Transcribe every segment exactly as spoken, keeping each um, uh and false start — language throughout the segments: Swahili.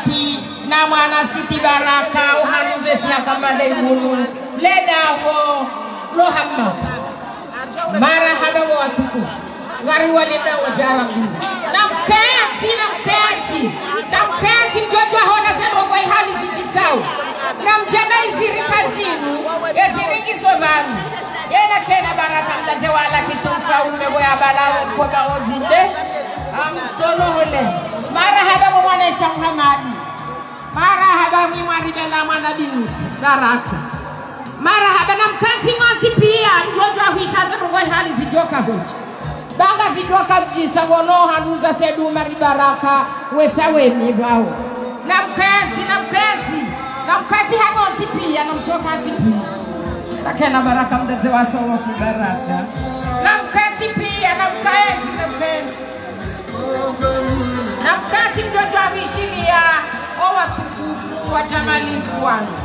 Kati na mwana Siti Baraka uhanuze siya kamada ibunu leda ho rohamma marahaba wa watukufu ngari walida wa jarabu na mkati na mkati na mkati mtoto hona zero kwa hali zijisau na mjana iziri kazinu eziringi sovanu yena kena Baraka mdate wala kitufa umebo ya balawe kwa baojude amtono hole marahaba wa mwana Isha Muhammadi marahaba mwimwari bela mwana binu Baraka marahaba na mkanti ngoti pia njojo ahisha zero kwa hali zijoka hoji banga zijoka mjisa wono hanuza sedu mari Baraka wesawe mibao na mkanti na mkanti na mkanti hangoti pia na mtoka ati pia takena Baraka mdate wa sowa fu Baraka na mkanti pia na mkanti na mkanti na mkanti mjojo ahishiria owa tukufu wa jamali kwanza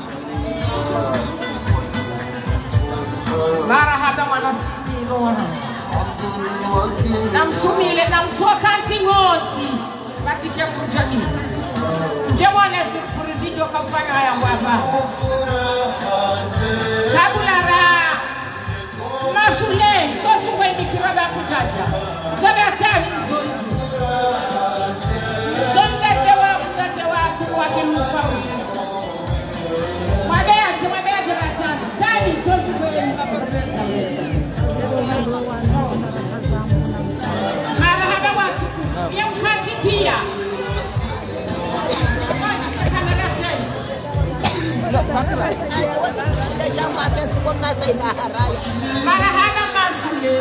marahaba mwana Siti Rona na msumile na mtoka anti ngoti katika kujani mjemone surprise jo kafanya haya mbaba kabulara masule tosu kwa ndikiraba kujaja mtabe atani mzonzi zonde dewa mdate watu wakilufa mabea je mabea je batani tani tosu kwa ndikiraba marahaba watu ya mkati pia marahaba masule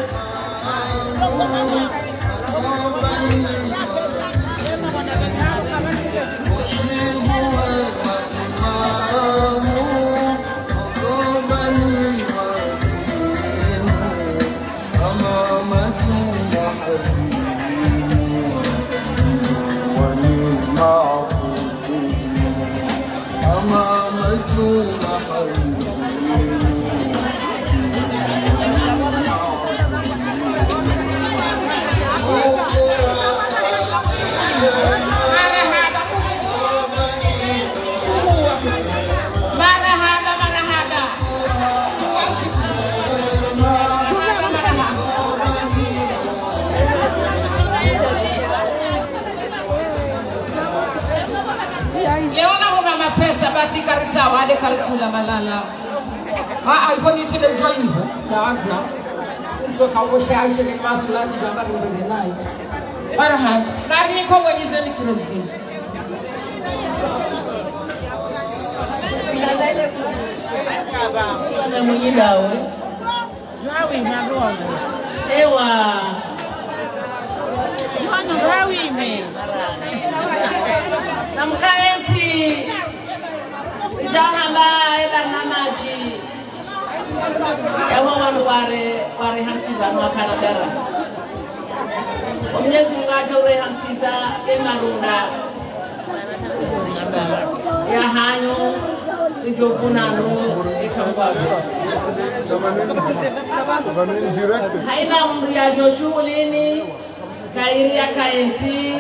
basi karita wale karitula malala ah ah ipo ni tile join hiyo kaazna ndio kaosha aisha ni masulati gamba ndio naye marhaba ngari ko wenye zemi kirozi baba na mwenye dawe nawe marozo ewa Mwana rawi me na mkaenti Jahamba eba namaji ewa wanu ware ware hansi banu wakana dara Mwenyezi Mungu ajore hansi za emarunda ya hanyo nijovunano ikangwabe haina umri ya joshulini kairia kaenti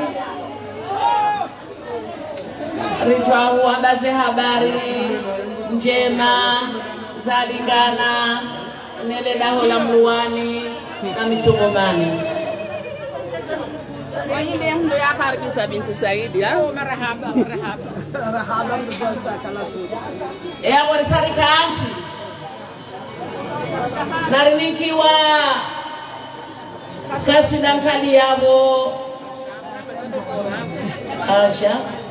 Rijwahu ambaze habari njema zalingana nele daho la mluwani na michongomani wahinde ndo ya karibisa binti Saidi ha marhaba marhaba marhaba mdoza kala tu ya wale sarika anti narinikiwa kasu dankali yabo Asha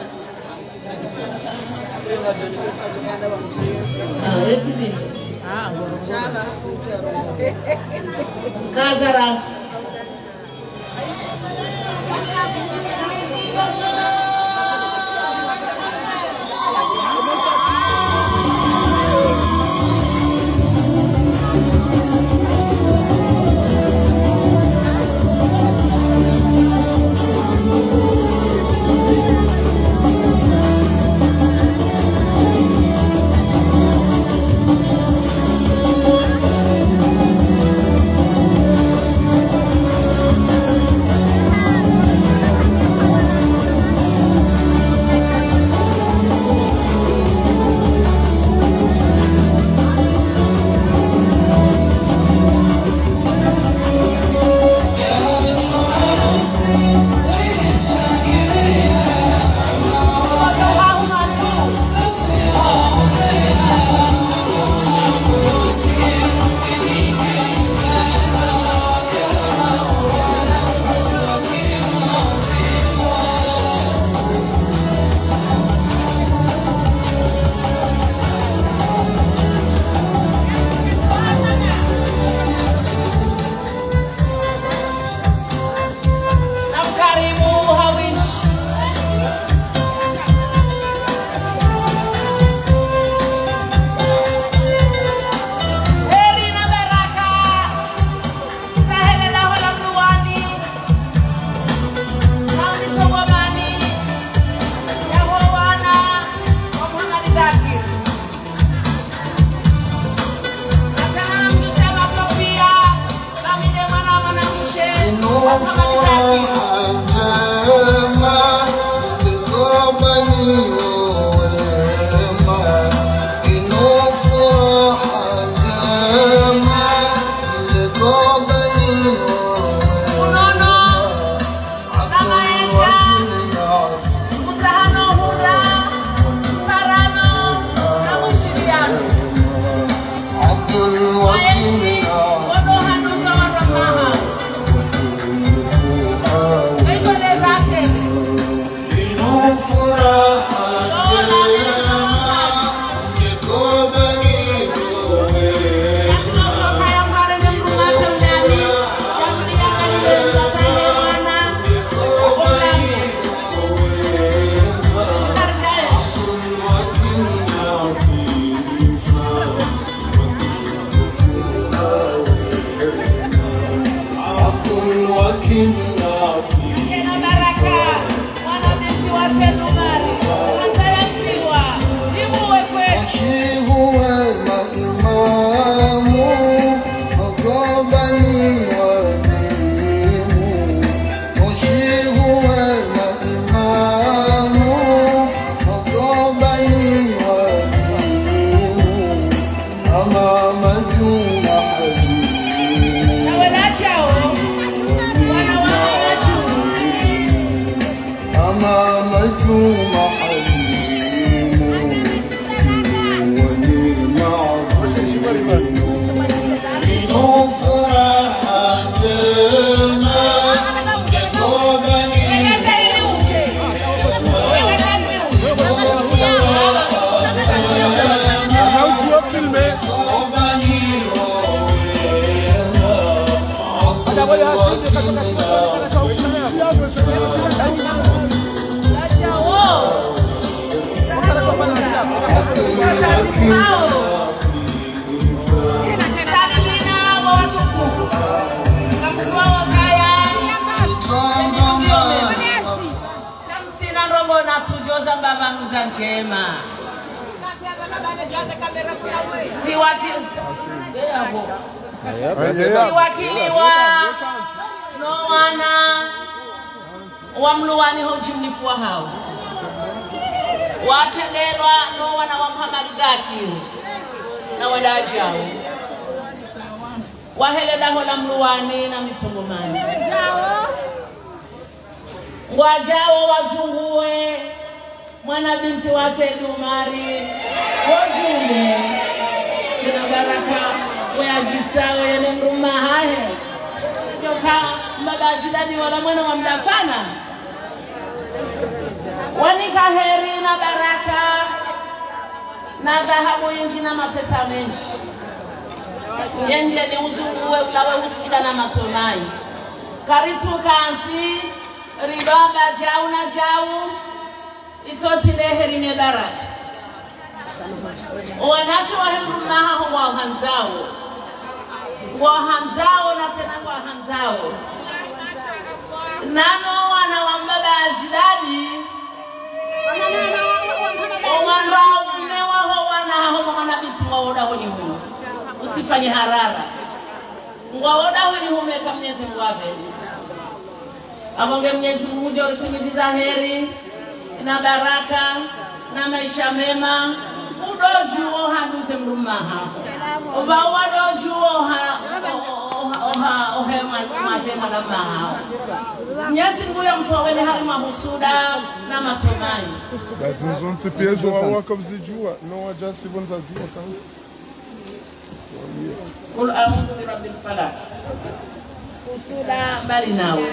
Ah, eti dice. Ah, buona. Casarat. hanuza njema siwaki siwakiliwa no wana wa mluwani hojimnifua hao watendelwa no wana wa Muhammad Gaki na wedajao waheleda hola mluwani na mitongomani ngwajao wazunguwe mwana binti wa Said Umari wajumbe kuna baraka wajisawe yene mruma hahe joka mbaba jidadi wala mwana wa mdafana wanika heri na baraka na dhahabu inji na mapesa mengi yenje ni uzunguwe ulawe usuda na matomai karitu kanzi ribaba jau na jau itoti leheri ne baraka wanasho wa hemruma haho wa hanzao wa hanzao na tena wa hanzao nano wana wa mbaba jidadi wana ume waho wana haho wana binti mwaoda honi huno usifanye harara mwaoda honi huno eka Mwenyezi Mungu wapende abonge Mwenyezi Mungu jori tumiziza heri na baraka na maisha mema udojuo handuze mrumaha oba wadojuo ha oha ohema mazema na maha Mwenyezi Mungu yamtowe ni harima husuda na matomani basi nzonse pejo wawaka vizijua no wajasi bonza jua kama Qul a'udhu bi rabbil falaq husuda mbali nawe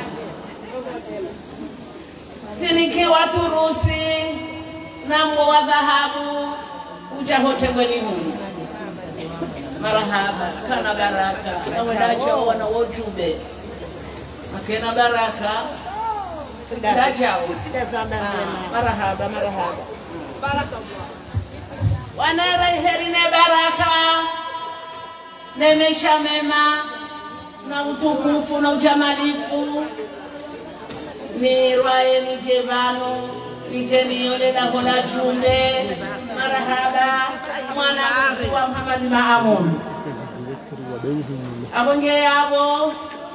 Siniki watu Rusi na mgo wa dhahabu uja hote gweni hunu marahaba kana baraka na wedajo wana wojube makena baraka dajao marahaba marahaba baraka wanera herine baraka nemesha mema na utukufu na ujamalifu ni rwaye ni jebano ni jeniole la hola jumbe marahaba mwana wa Muhammad Maamun abonge yabo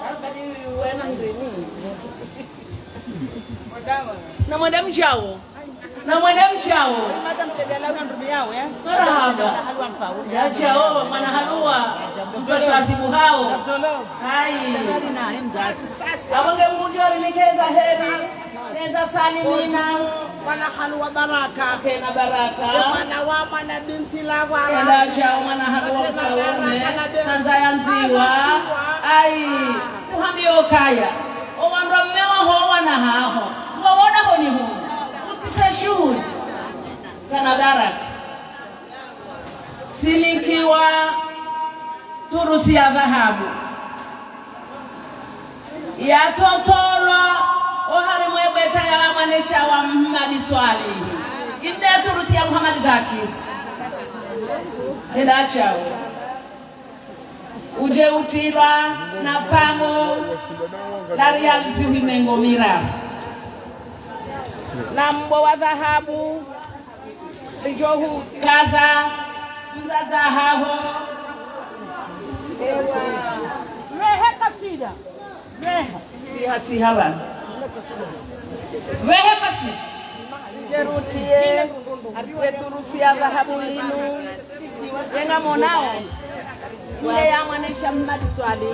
na madam jao na madam jao madam tedela ndugu yao ya marahaba ya jao mwana halua mtoto wa sibu hao hai abonge mujori nikeza heri nenda salimina wana halua baraka kena baraka wana wa mwana binti la wala nenda jao mwana halua usawone tanzaya nziwa ai tuhambio kaya owandwa mmewa ho wana haho waona honi hu utitashuri kana baraka silikiwa turusi ya dhahabu ya totolwa ohari mwebeta ya manesha wa Muhammad Swali inde turusi ya Muhammad Dhaki enda chao uje utirwa na pango la realisi wimengo mira na mbo wa dhahabu lijohu kaza mzaza haho ewa rehe kasida rehe siha siha ba rehe kasi jerutie yeturusia dhahabu linu yenga monao ile ya mwanesha Muhammad Swali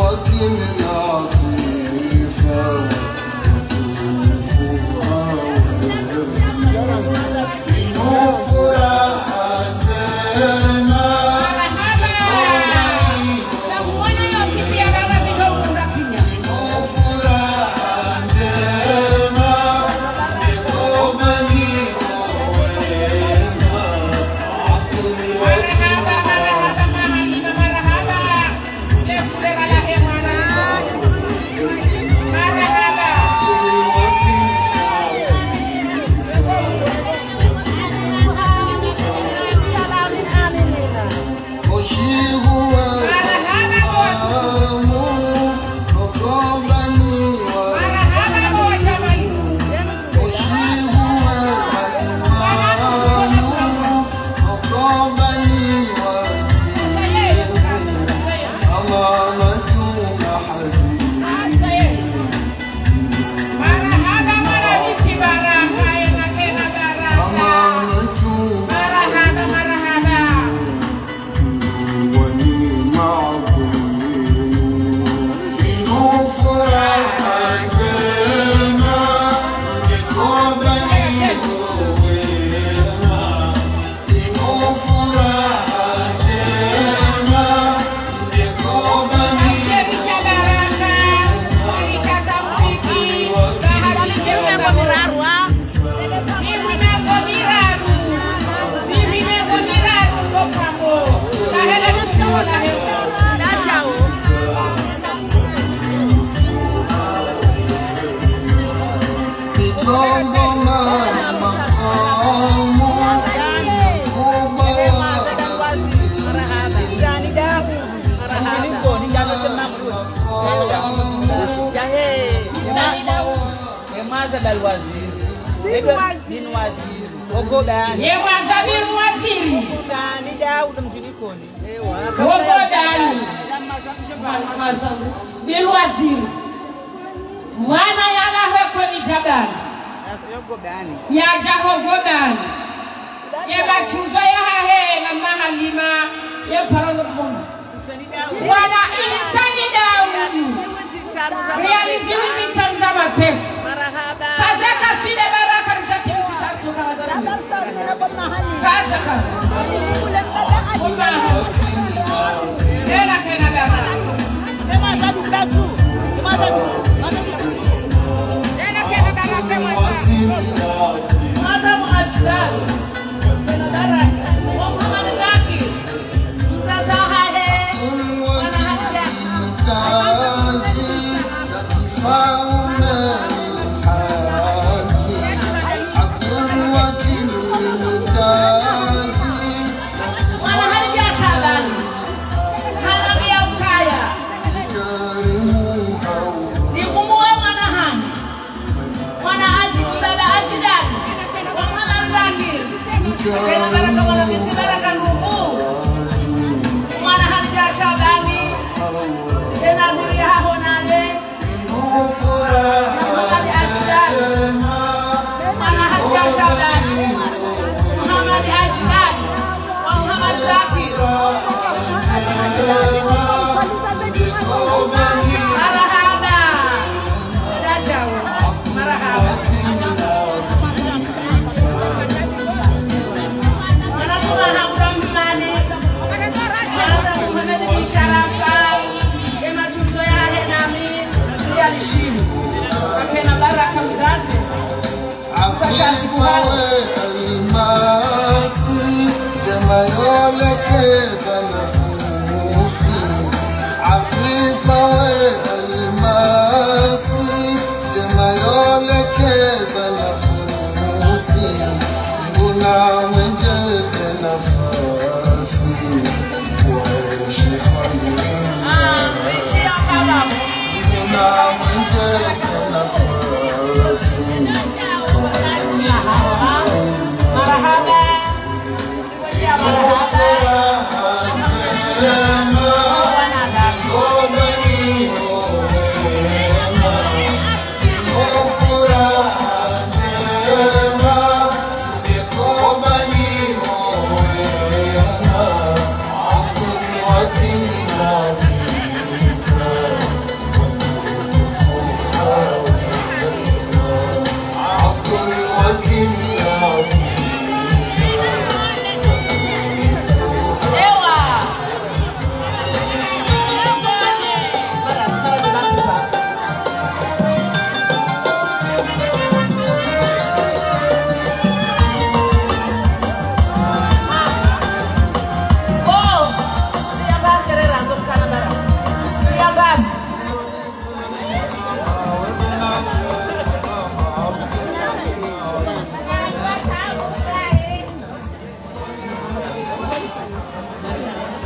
I'm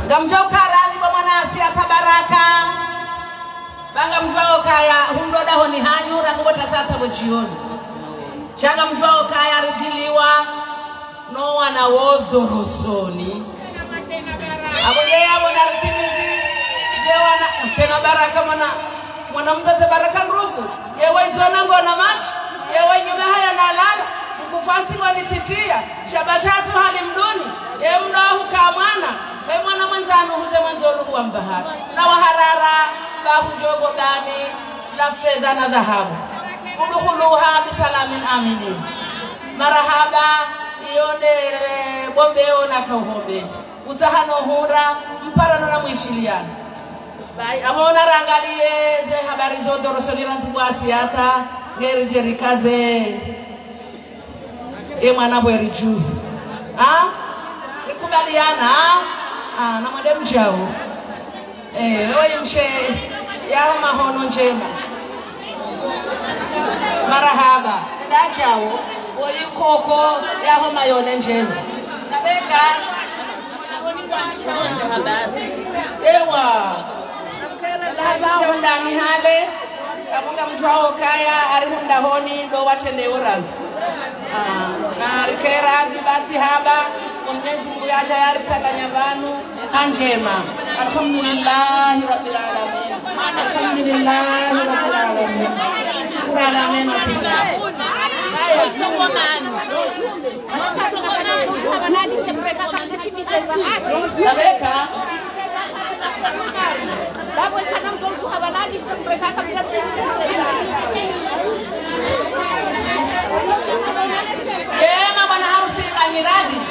Ngamjao karadhi kwa mwanasi atabaraka. Banga mjao kaya hundo daho ni hanyu rakubota sata wajioni. Shanga mjao kaya rijiliwa no wana wodorosoni. Abonye ya wana ritimizi yewana tena baraka mwana mwana mzaze baraka nrufu. Yewa izona ngona machi. Yewa nyume haya na lala. Mkufanti wanititia. Shabashatu hali mduni. Ye mdahu kamwana. Ye mwana mwenzanu huze mwanzolu huwa mbahari. Na waharara bahu jogo dani la fedha na dhahabu. Udukhuluha bisalamin aminin. Marahaba iyonde bombeo na kauhombe. Utahano hura mparano na mwishiliana. Bai amona rangalie ze habari zote rosoni ranzibu asiata ngeri jerikaze e mwana bweri juu. Ah? Nikubaliana ah na mwende mjao. Eh wewe mshe ya mahono njema. Marahaba. Ndachao oyi koko ya homa yone njema. Nabeka ewa ndani hale abunga mjwao kaya arihunda honi do watende oranzi ah na rikera dibati haba Mwenyezi Mungu yacha yaritaganya banu hanjema alhamdulillah rabbil alamin alhamdulillah rabbil alamin shukran amen atina Nabeka Babu kanam tontu habaladi sempre kakabila Yema bwana harusi aniradi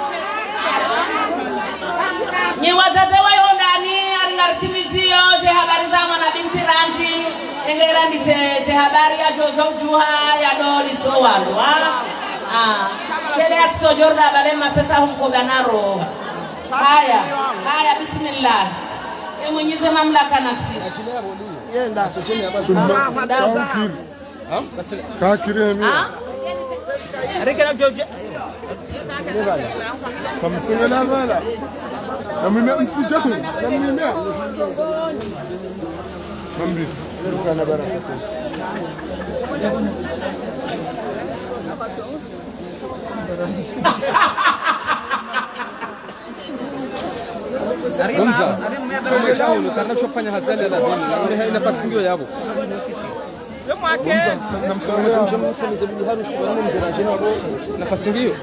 Ni watate wayo ndani alingartimizio te habari za mwana binti ranti engera ndise te habari ya jojo juha ya doli so wandu ah shele atso jorda bale mapesa humko banaro haya haya bismillah e mwenyeze mamlaka nasi yenda chocheni hapa ka kiremi rekera jojo kama singela bala na mimi msijako na mimi mambi kana baraka Hamza, karena kufanya hazali la dini, ile nafasi ndio yabo. Namsema mshamu mshamu zabili haru shibana mjirajina wao nafasi ndio.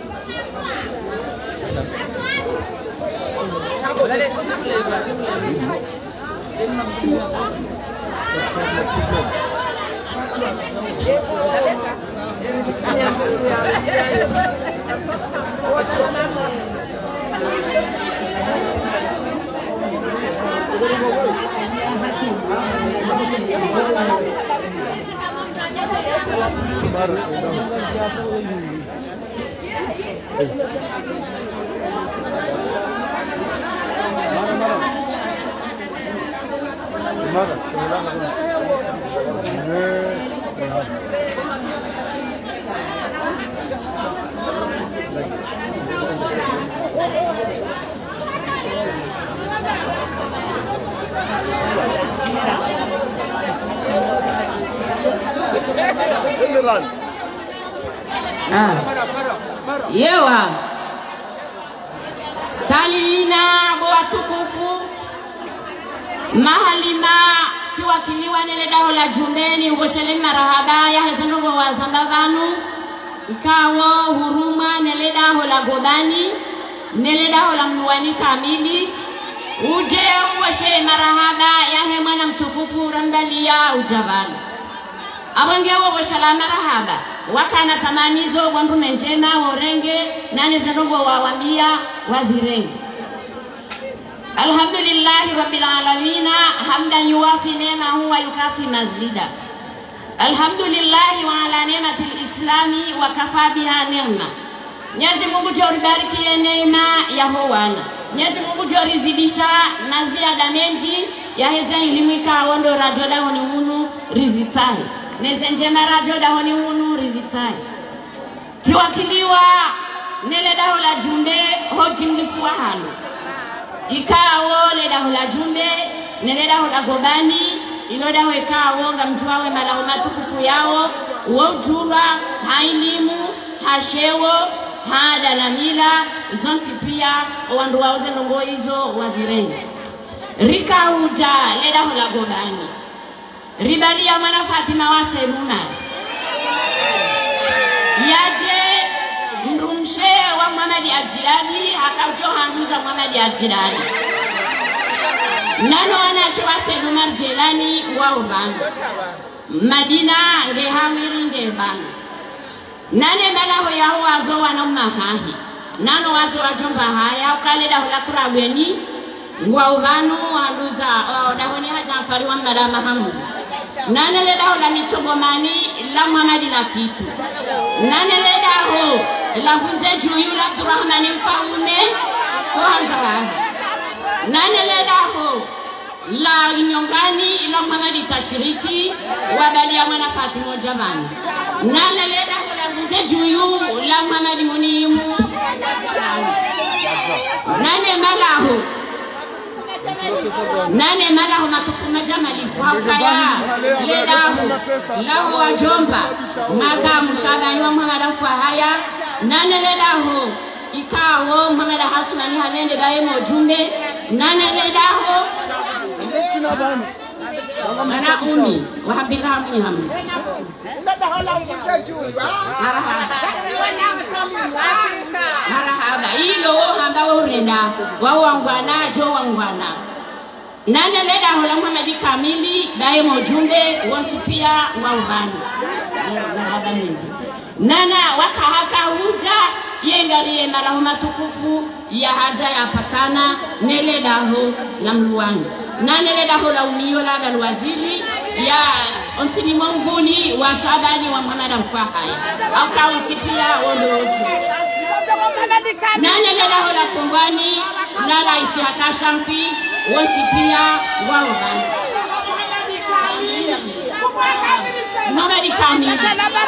Ah. Yewa salina watukufu mahalima tiwakiliwa nele daho la jumeni ubosheleni marahaba ya hezanogo wa zambavanu ikawo huruma nele daho la godani nele daho la mnuwani kamili uje uboshe marahaba ya he mwana mtukufu randalia ujabani abangewo boshala marahaba wakana tamanizo wandu njema orenge nane zanogo wa wambia wazirenge alhamdulillah rabbil alamin hamdan yuwafi ni'amahu wa yukafi mazida alhamdulillah wa ala ni'matil islami wa kafa biha ni'ma Mwenyezi Mungu joribariki neema ya howana Mwenyezi Mungu jorizidisha na ziada menji ya hezani limika wondo rajoda honi hunu rizitahi neze njema rajoda honi hunu rizitahi tiwakiliwa nele daho la jumbe hoji mlifuwa halu ikawo leda hula jumbe neleda hula gobani iloda wekawo ngamtuawe malaho matukufu yao wojura hailimu hashewo hada na mila zonti pia wandu wauze ndongo hizo wazireni rika huja leda hula gobani ribalia mwana Fatima wa Seluna yaje ndumshe wa Muhammad Ajiradi akaujo handuza Muhammad Ajiradi nano anashe wa Seluna Jelani wa ubanu Madina ngehawiri ngebanu nane malaho yaho wazo wana mahahi nano wazo wajomba haya ukaleda hula kurabweni wa ubanu handuza dahoni hajafari wa Madama Hamu nane leda hola mitogomani la Muhammad la kitu nane leda ho la vunze juyu la Abdurrahman mfaume kwanza nane leda ho la nyongani la Muhammad tashiriki wabalia mwana Fatima jamani nane leda ho la vunze juyu la Muhammad munimu nane malaho nane malaho matukuma jamali fuakaya ledahu lahu wajomba madamu Shabani wa Muhammad Fahaya nane ledahu ikawo Muhammad Hasmani hanende daimo jumbe nane ledahu mana umi wa Abdullah bin Hamza marahaba ilo hamba urenda wa wangwana jo wangwana nane leda hola Muhammad kamili daimo jumbe wonsi pia wa ubani marahaba mingi nana wakahaka huja yengariye malaho matukufu ya haja ya patana nele daho la mluwani nane leda hola umiyo la galwazili ya ontini monguni wa Shabani wa Muhammad Fahaya au kaunti pia woloji nane leda hola kumbani lala isi hakashamfi wonti pia wa ubani Muhammad kamili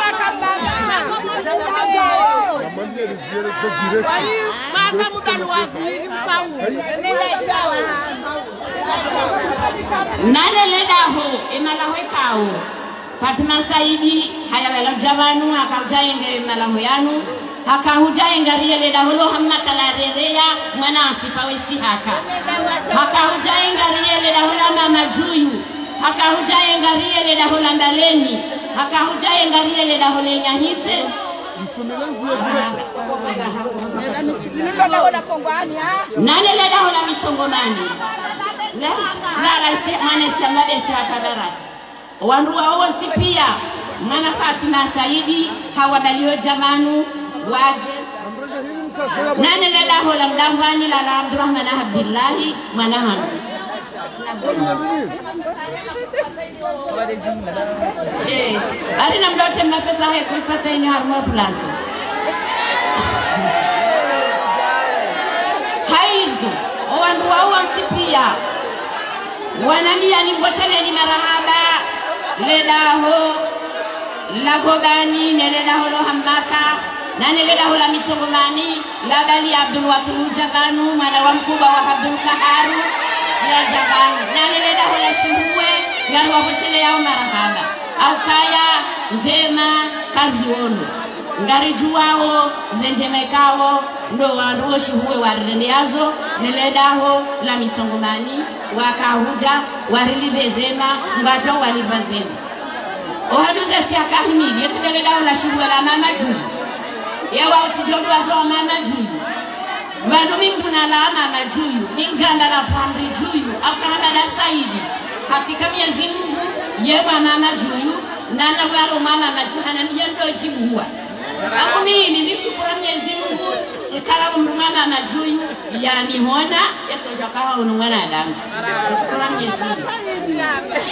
nane leda ho emalaho kao Fatima Saidi hayawela javanu akaujaengere malaho yanu hakahujaengarie leda holo hamna kalarerea mwana Afrika wesi haka hakahujaengarie leda hola mama Juyu hakahujaengarie leda hola ndaleni hakahujaengarie leda hola nyahite nane leda hola mitongomani la la raisi mane sambade sakadara wandu wawonsi pia mwana Fatima Saidi hawadalio jamanu waje nane leda hola mdambani la la Abdurrahman Abdullahi mwana hanu eh arina mdote mapesa hai kulfata ini harmo plan haizo wandu wawonsi pia wanambia ni mboshele marahaba ledaho la gobani neledaho lo hamaka na neledaho la mitongomani la bali Abdul Wakil Jabanu mwana wa mkubwa wa Abdul Kaharu ya Jabanu na neledaho la shuhue ya waboshele yao marahaba au kaya njema kazi ono ngari juwao zenjemekao ndo wanduo shuhue warendeazo neledaho la mitongomani wakahuja warilibezema ngajo walibazema ohaduze siakahimili yetelele dawo la shuhwe la mama Juyu yewa utijondwa zo mama Juyu banu mimpuna la mama Juyu ninganda la pamri Juyu akahana la Saidi hakika Mwenyezi Mungu yewa mama Juyu nana walo mama majuhana mjendo jibuwa ako mimi nishukuru Mwenyezi Mungu ikala mama Majuyu yani hona yatoja kawa unumwana damu nishukuru Mwenyezi Mungu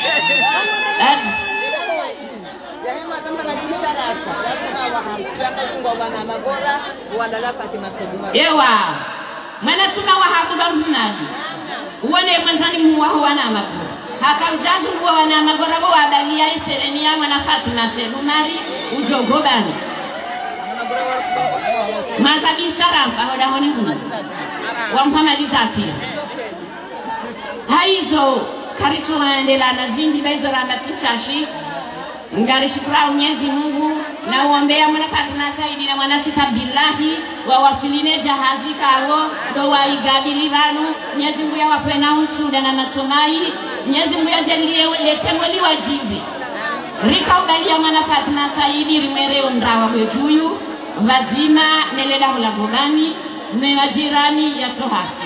ewa mana tuna wahabu bahunadi uone mwanzani muwahu wana magora haka ujazu uwa wana magora wa balia isereni ya mwana Fatima Selunari ujogobani mazabi sharafa hoda honi huni wa Muhammad Zakir haizo karicho waendela na zingi baizo ramati chashi ngari shukra Mwenyezi Mungu na uombea mwana Fatuma Saidi na mwana Sita Abdillahi wa wasiline jahazi kawo do wa igabili vanu Mwenyezi Mungu ya wapena utuda na matumai Mwenyezi Mungu ya jalie lete mweli wajibi rika ubalia mwana Fatuma Saidi rimere ondrawa bejuyu vazima nelela hula gobani ne majirani ya tohasi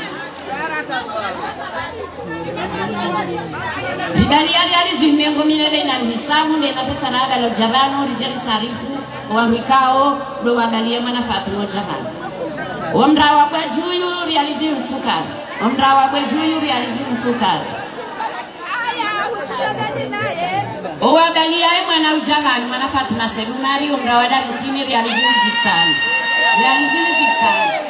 Ridali ari ari zimengo milele na hisabu ne na pesa na agalo jabano rijali sarifu wa mikao do wagalia mwana Fatuma jabano omra wa bwejuyu realize mfukara omra wa bwejuyu realize mfukara o wagalia mwana ujabano mwana Fatuma Selumari omra wa dalutini realize zitani realize zitani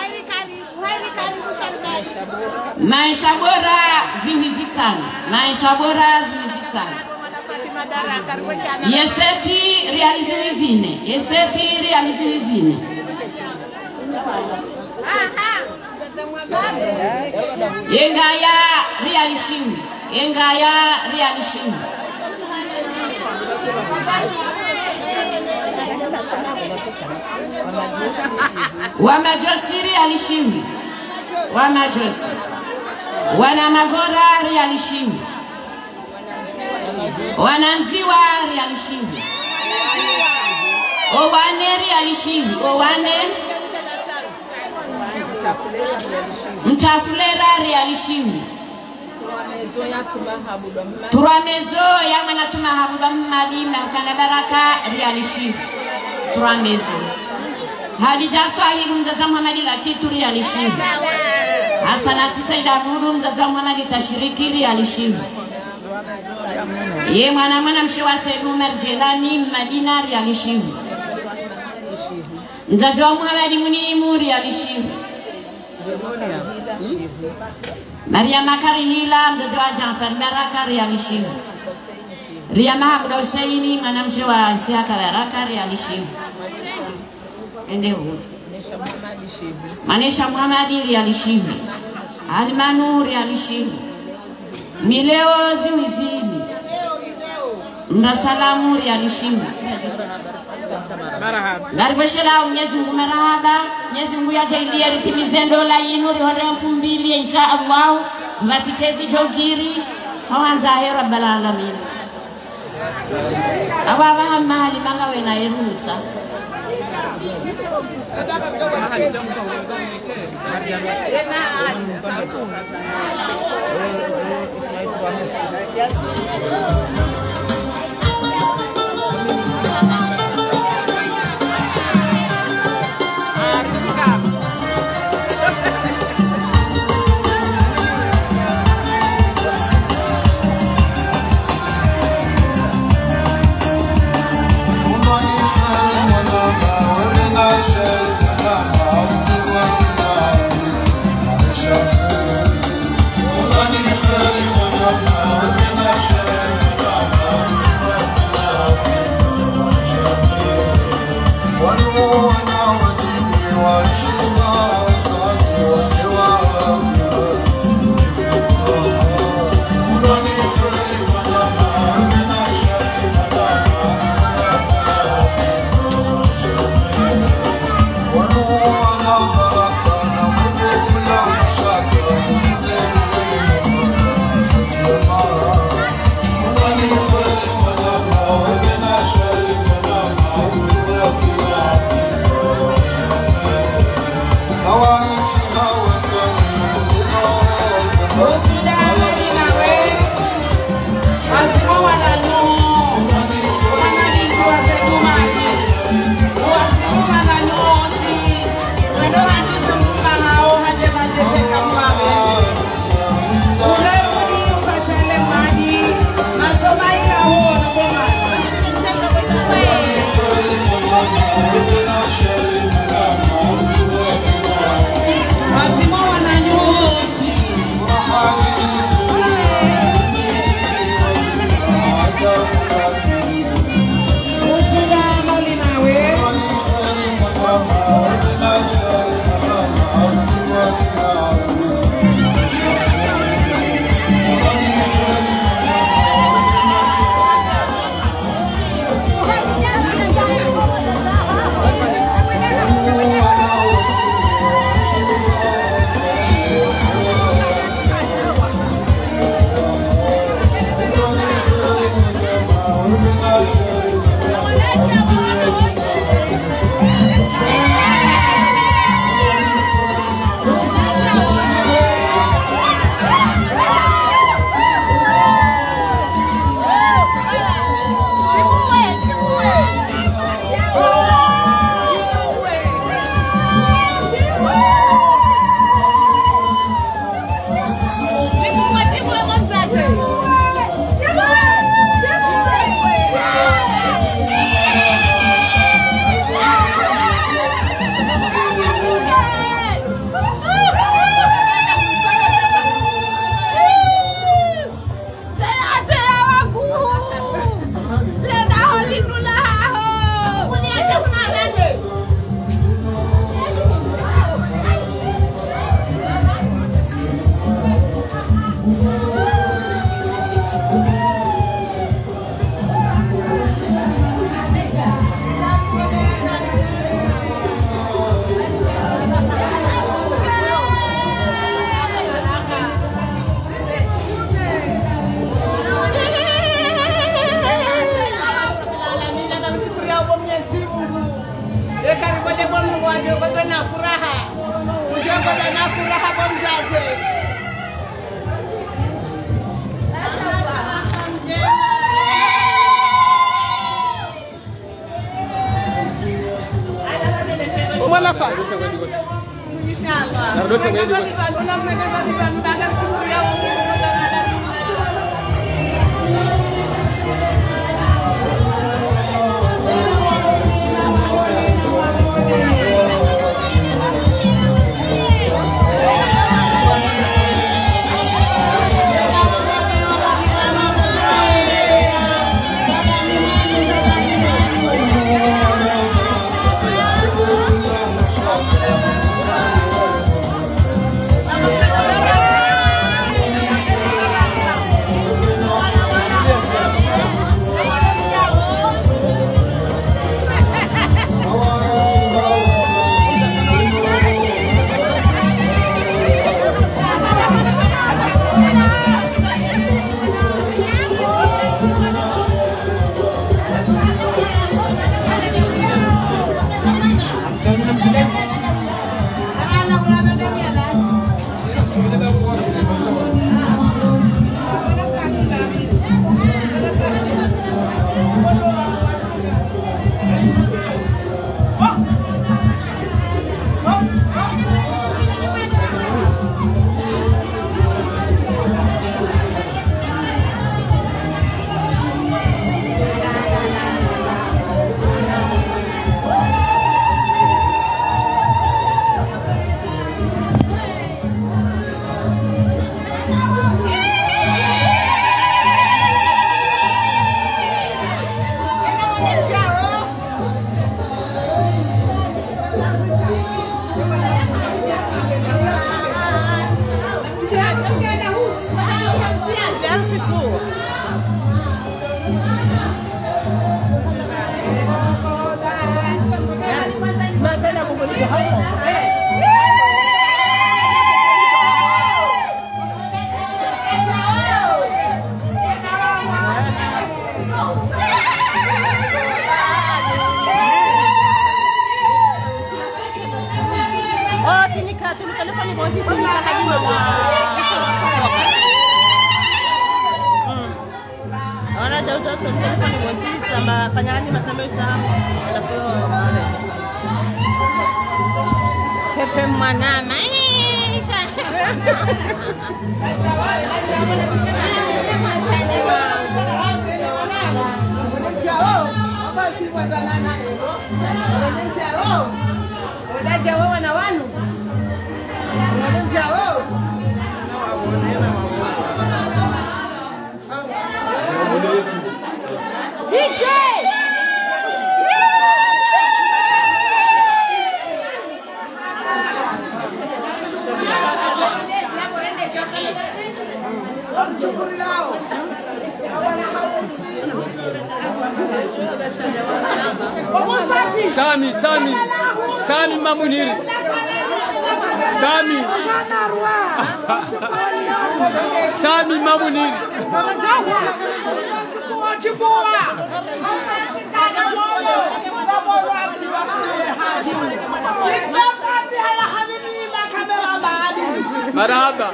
maisha bora zimizitana maisha bora zimizitana yesepi realize zine yesepi realize zine yengaya realishini yengaya realishini wa majosiri alishini wa majosi wana magora realishini wananziwa realishini owane realishini owane mtafulera realishini turamezo ya mwana tumahabuba mmadi mnakana baraka realishini turamezo Hadija Swahibu mzaza Muhammadi lakitu realishini Hasanati Saida Guru mzaza Muhammadi tashiriki realishini Ye mwana mwana mshewa Saidu Umar Jelani Madina realishini mzaza wa Muhammadi Munimu realishini Maria Makarihila mzaza wa Jafar Baraka realishini Ria Mahabuda Husaini mwana mshewa Isiaka Baraka realishini Ende huu Manesha Muhammadi realishini Alimanu realishini Mileo ziwizini Mrasalamu realishini Garibashela Mwenyezi Mungu marahaba Mwenyezi Mungu yajailia ritimize ndola yinu rihore mfu mbili insha Allah mbatikezi jojiri hawanza he rabbal alamin Ababa hamali manga wena yerusa Shall nafasi. Inshallah. Ndio tengeni basi. Pepe mwanana. D J! Sami, Sami, Sami Mamunir. Sami. Sami Mamunir. Marhaba.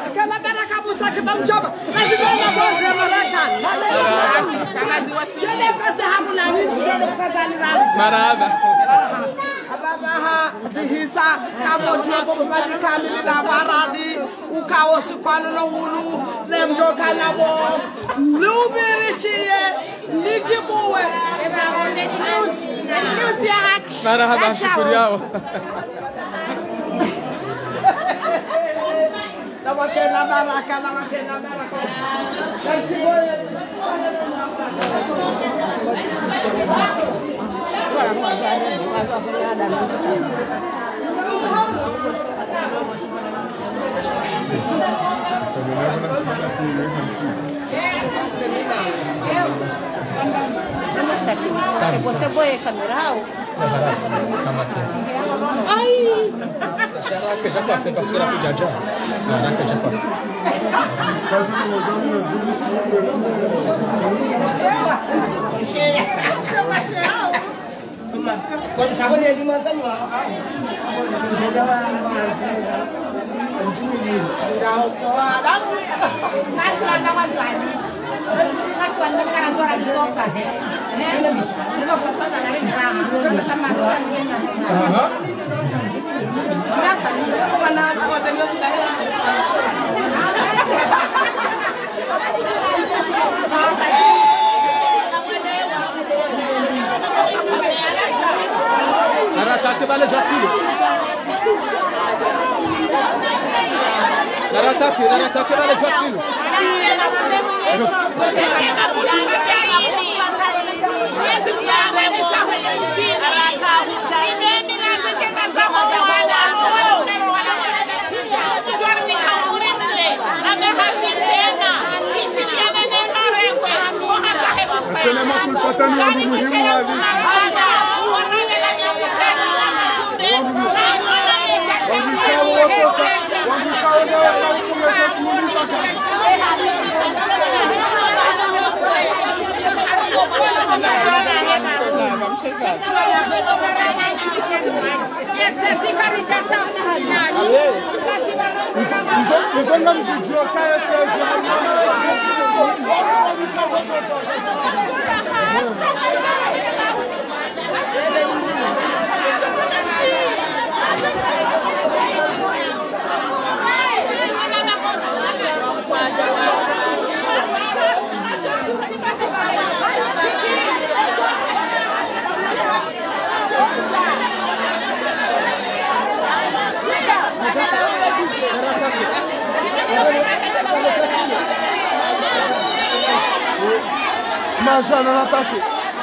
Marhaba. Ababaha dihisa kamo jogo mali kamili la baradi ukawo sikwalo no wulu nemjo kalabo lubirishie nijibuwe news news ya haki. Marhaba, shukuri yao. Na wakena baraka na wakena baraka. Nasiboye. Se você foi cameral? Ai! Caraca, já passei para segurar pro Jaja. Caraca, já passei. Quase que nós vamos Quando já vou ali mais ali, já vai mais ali. Naratake bale jatilo. Naratake, naratake bale jatilo. Selema kulipatani wangu muhimu hivi. Wangikao wote wangikao na wangikao tuuliza Ils ont même dit Dieu kaya Maja na ataque.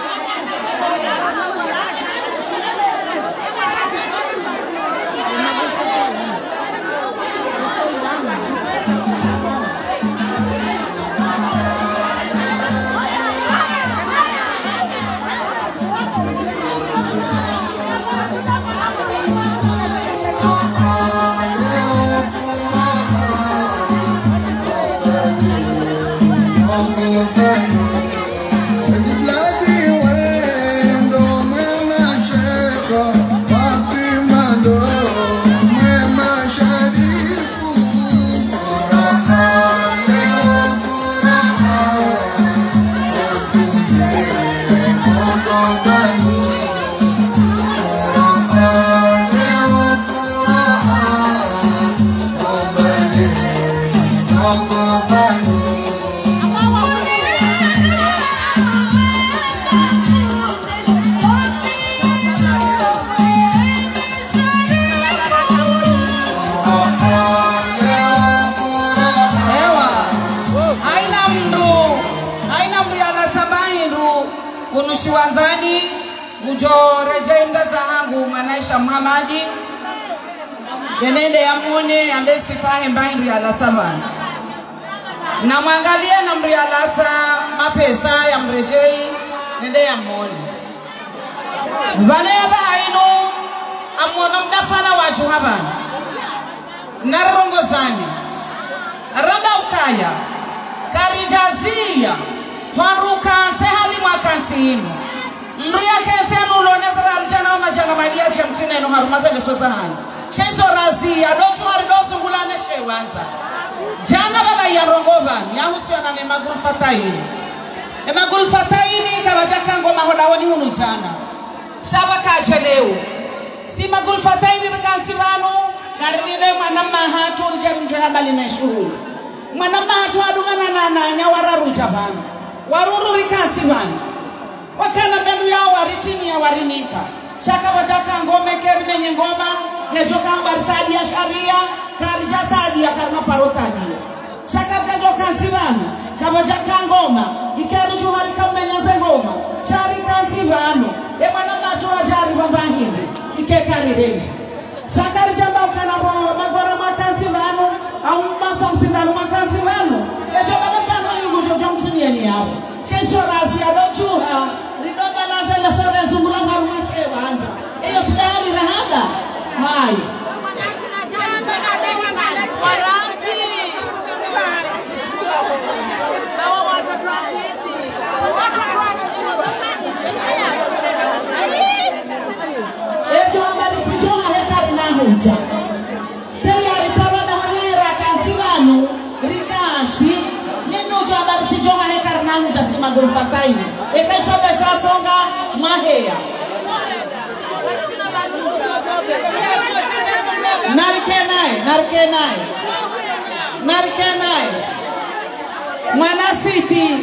Shiwanzani mujore jenda zangu manaisha Muhammadi yenende ya mune ambe sifahe mbahindu ya latamani na mwangalia na mri ya lata mapesa ya mrejei nende ya mune vane ya bahainu amona mdafana waju habani narongo zani randa ukaya karijazia Haruka sehali mwakantini Mria kese anulonezera aljana wa majana malia chemtine eno harumaza leso zahani Shezo razi ya lotu haridosu ngulane shewanza Jana bala ya rongovan ya husu ya nane magul fataini E magul fataini kawajaka ngoma hodawani hunu jana Shaba kacheleu Si magul fataini rikansi vanu Garinine mwanama hatu Rijari mjwe habali na shuhulu Mwanama hatu adungana na nanya wararu jabanu Waruru rikansi vanu Wakana benu yao waritini ya warinika Shaka wataka ngome kerimenye ngoma Hejoka mbaritadi ya sharia Karijatadi ya karna parotadi Shaka kajoka nsivanu Kabajaka ngoma Ikeri juharika mmenyaze ngoma Shari kansivanu Emana matu wajari bambangini Ikekari rengi Shaka rijamba ukana magora makansivanu Au mbata msindanu makansivanu Ejoka nabanu nyugujo jomtunia ni yao Shesho razi ya dochuha Ridoga laza ila sore zungula marumashe wanza Eyo tulehali rahada Hai Ejo ambali tijoha hekari na huja Sheya riparada hanyera kanti wanu Rikanti Nino jo ambali tijoha hekari na huja Sima gulfataini Eka shoga shatonga maheya narike naye narike naye narike naye mwana siti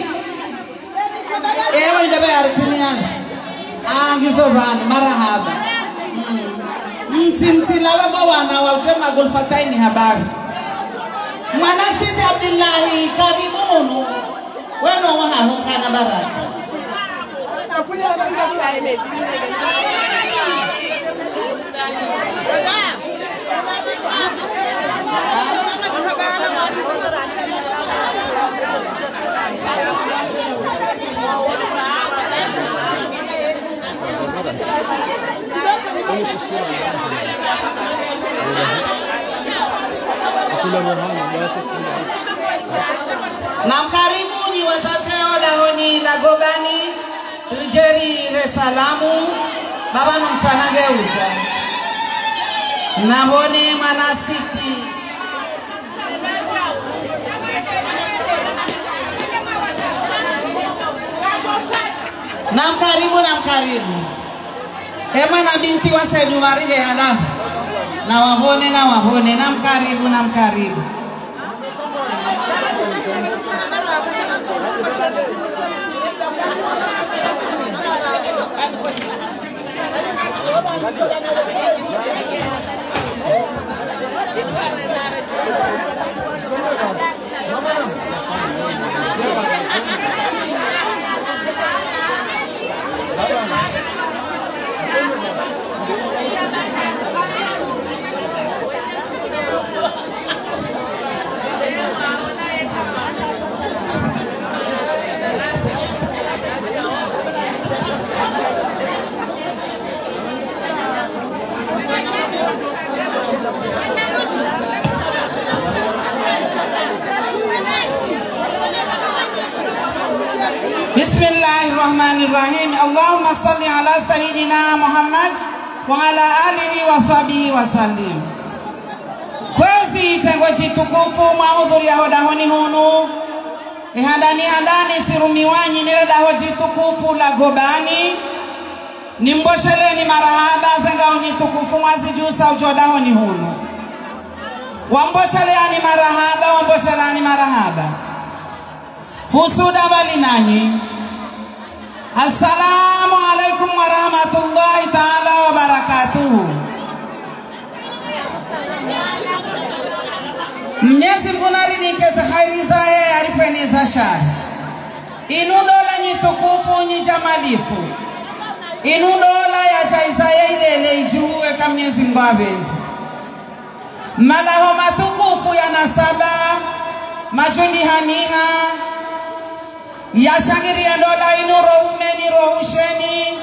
ewe ndabe aritinianzi angizo vani marahaba mti mti la baba wana wajema gulfataini habari mwana siti Abdullahi karibunu weno wahahu kana baraka na mkaribuni watateo dahoni la gobani tujeri resalamu baba numtanage uja nahone manasiti na mkaribu na mkaribu ema na binti wa Seju Marige hana na wahone na wahone na mkaribu na mkaribu Bismillahirrahmanirrahim. Allahumma salli ala sayyidina Muhammad wa ala alihi wa sahbihi wa sallim. Kwezi tengo jitukufu maudhuri ya hodahoni hunu ihadani hadani sirumiwanyi nile daho jitukufu la gobani nimbosheleni marahaba zenga unitukufu mwazi jusa ujodaho ni hunu wambosheleni marahaba wambosheleni marahaba husuda bali nanyi. Assalamu alaikum wa rahmatullahi ta'ala wa barakatuhu. Mnyezi mkunari nikeza khairi zahe aripeni za shari inu dola nyitukufu nyijamalifu inu dola ya jaizaye ilele ijuwe ka mnyezi mbabenzi malaho matukufu ya nasaba majundi haniha ya shangiri ya dola inu rohumeni rohusheni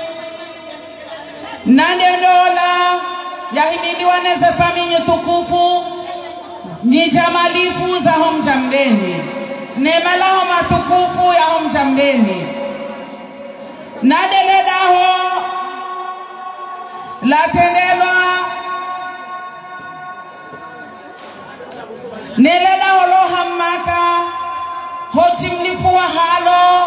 nande dola ya himidi waneze faminyi tukufu nijamalifu za homjambeni nemalaho matukufu ya homjambeni nadele daho latendelwa nele daho lohammaka hojimlifu wa halo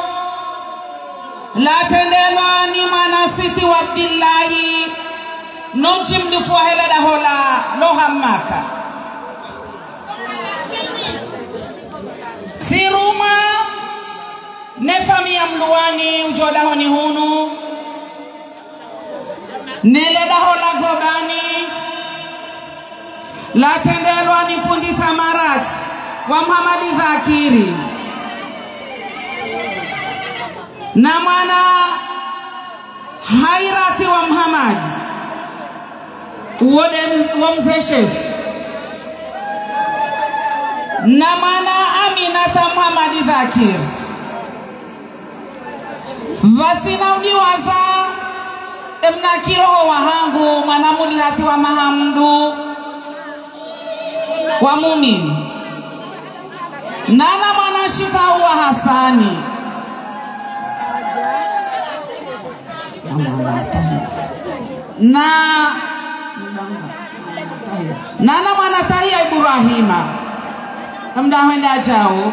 latendelwa ni manasiti wa Abdillahi nojimlifu wa hele daho la lohammaka siruma nefami ya mluwani ujodaho ni hunu neledaho la gobani la tendelwa ni fundi thamarat wa Muhammadi Dhakiri na mwana hairati wa Muhammad uode wa mzee shefu na mwana Aminata Muhammadi Dhakir vatina uliwaza emna kiroho wahangu mwana mulihati wa mahamdu wa mumini nana mwana Shifau wa Hasani na nana mwana Tahia Ibrahima namdahwenda jao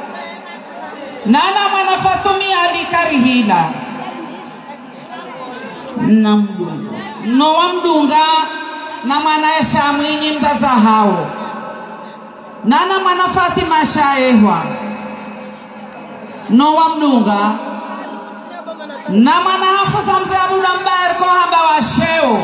nana mwana Fatumi Ali Karihila namdunga no wamdunga na mwana Esha Mwinyi mzaza hao nana mwana Fatima Shaehwa Noa Mdunga na mwana Hafusa mzee Abudambar Kohamba wa Sheo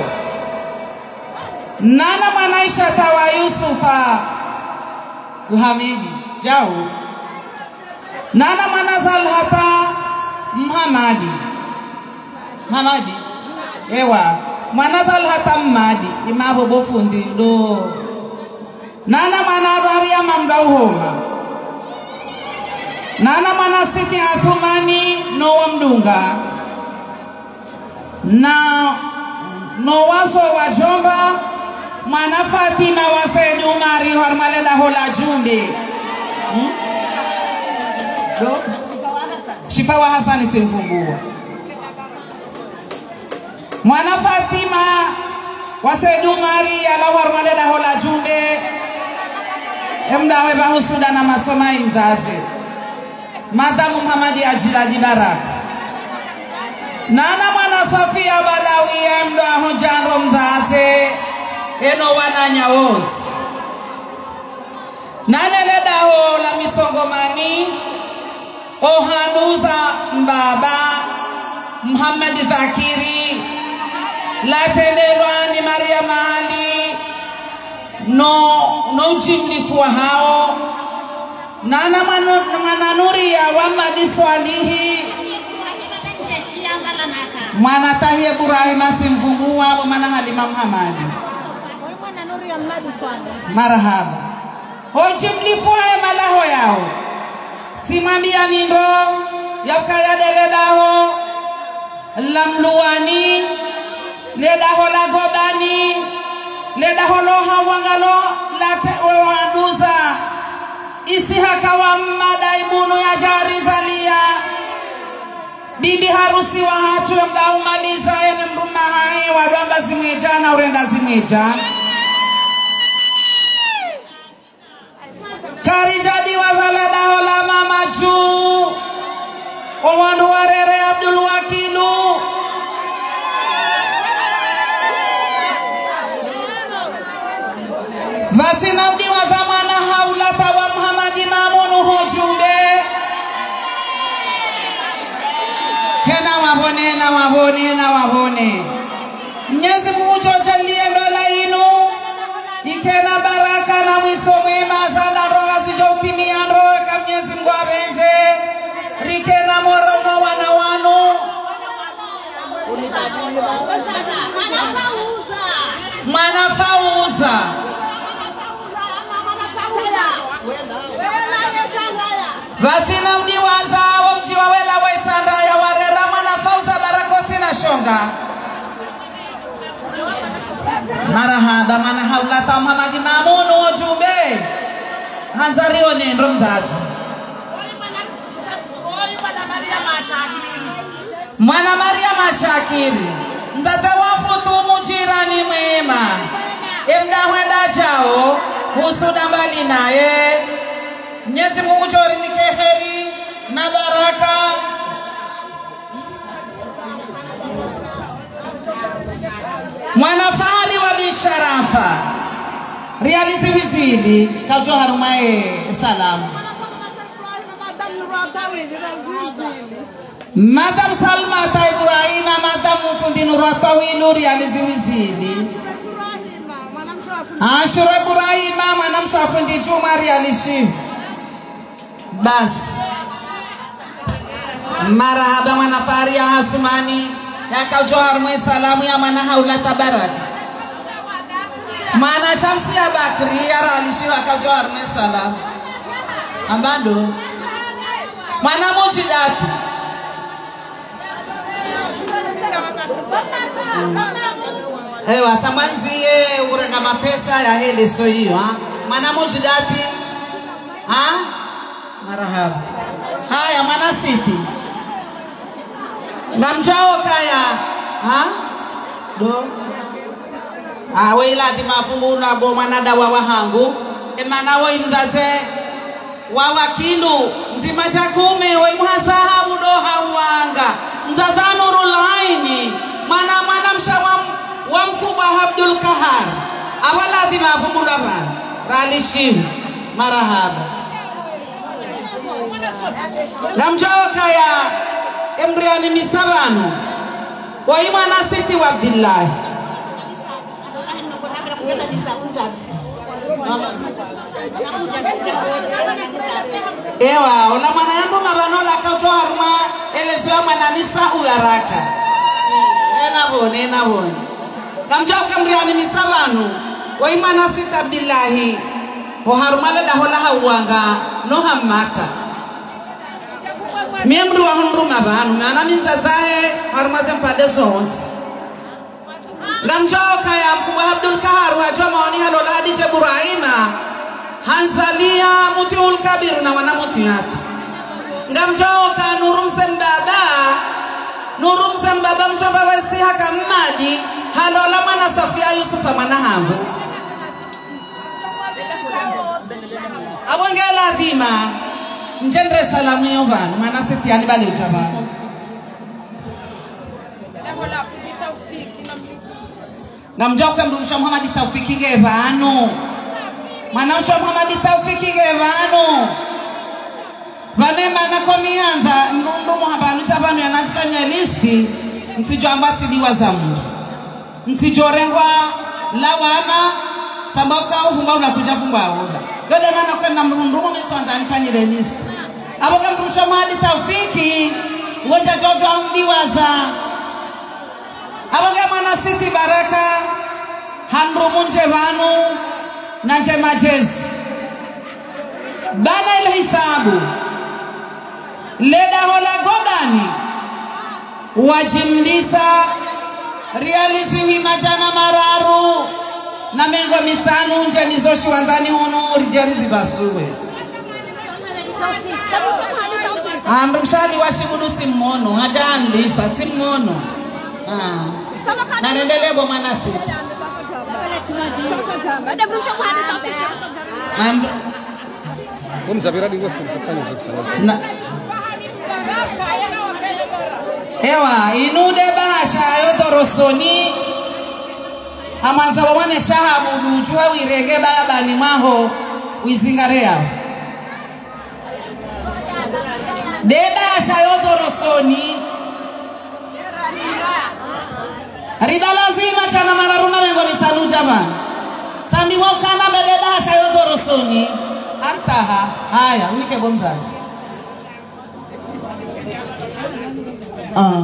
nana mwana Aisha Tawa Yusufa Hamidi Jao nana mwana Zalhata Muhammadi Muhammadi ewa mwana Zalhata Muhammadi imabo bofundi do nana mwana Maryam Mdauhoma nana mwana Siti Athumani Noa Mdunga na Nowazo wa Jomba mwana Fatima wa Said Umari Hormaleda Hola Jumbe hmm? Do Shifa wa Hasani Timfungua mwana Fatima wa Said Umari ala Hormaleda Hola Jumbe emdawe bahusuda na matsoma imzazi Madamu Muhammadi Ajila Dibarak nana mwana Sofia Badawi emdo ahojandro mzazi eno wananya wote naneleda ho la mitongomani ohanuza mbaba Muhammad Zakiri latendelwa ni Maria Mahali no no jimlifu hao nana mananuri ya Wamadi Swalihi mwana Tahia Ibrahima Timfungua mwana Halima Muhammadi marahaba hoji mlifuae malaho yao simambia nindo yakaya deledaho lamluani ledaho la gobani ledaho loha wangalo late waduza isi hakawa madaibunu ya jarizalia bibi harusi wa hatu ya mdaumaliza ene mruma hae wadwamba zimweja na urenda zimweja karijadi wazaleda hola mama juu owandu warere Abdul Wakilu vatina mdi wa zamana haulata wa Muhammadi Mamunu hojumbe kena wabone na wabone na wabone Mwenyezi Mungu jojalie ndola inu ikena baraka na mwiso mwema sana roha zijautimia roha ka Mwenyezi Mungu abenze rikena mora uno wana wanu Mana Fauza Vatina mdi wazao mji wawela waitandaya warera Mana Fauza barakoti na shonga marahaba mana haulata Muhammadi Mamunu wajumbe hanzari onendo mzazi mwana Maria Mashakiri mzazi wafutu mujirani mwema emda huenda jao husuda mbali naye Mwenyezi Mungu jori ni keheri na baraka mwanafahari wa bisharafa realizi wizili kaujo harumae salamu Madam Salma ta Ibrahima Madam Mufundi Nuratawilu realizi wizili Ashura Ibrahima Manam Shafundi Juma realishi bas marahaba mwanafahari ya Hasumani ya kaujo harumae salamu ya mana haula tabaraka mana Shamsi ya Bakri ya realishi wa kaujo harumae salamu ambando mana mujidati ewa tamanziye uranga mapesa ya hele so hiyo ha mana mujidati ha marahaba haya mana Siti ngamjao kaya ha do ah weila di mafungu na bo manada wa wahangu e mana wo imdaze wa Wakilu nzima chakume wa imhasahabu do hawanga mzazanurul aini mana mana mshawam wa mkubwa Abdul Kahar vumbula bana ralishimu marahaba ngamjoka ya embriani misabano wa imana siti wa Abdullah ewa ola mwana yandu mabanola kauto haruma elezwa mananisa ubaraka ena bone ena bone ngamjoka embriani misabano wa imana siti Abdullah ho haruma la hola hawanga no hamaka miembro wa hundru mabanu na mintazahe haruma zempade zonzi ngamjoka ya mkubwa Abdul Kahar wa joma oni halola hadi Ibrahima Hanzalia Mutiul Kabir na wana mutiyat ngamjoka nurum sembaba nurum sembaba mjomba wasi haka mmadi halola mwana Sofia Yusufa mwana hambu abongela dhima njendre salamu yovanu mwana setiani bali uchabana ngamjoka mrumsha Muhammad Taufiki gevano mwana msha Muhammad Taufiki gevano vanema na komianza mrundu muhabanu chabanu yanafanya listi msijamba sidiwa za mtu msijorengwa lawama sambaka ufumba unakuja fumba oda yoda mana kwenda mrundu mwiswanza anifanyire listi aboga mrumsha Muhammad Taufiki wonja jojo amdiwaza aboga mwana siti baraka handru munje vanu na njema jezi bana ile hisabu leda hola godani wajimlisa realizi himajana mararu na mengo mitanu nje nizoshi wanzani hunu rijerizi basuwe amrumshali washibudu timono haja anlisa timono ah na rendelebo manasi Mzabira dingo simtafanya zote. Ewa inude bahasha yotorosoni amanza wane shahabu dujua wirege baba ni maho wizingarea de bahasha yotorosoni riba lazima chana mararuna wengo misanu jaman sandi wokana bede bahasha yotorosoni antaha haya wike bomzazi ah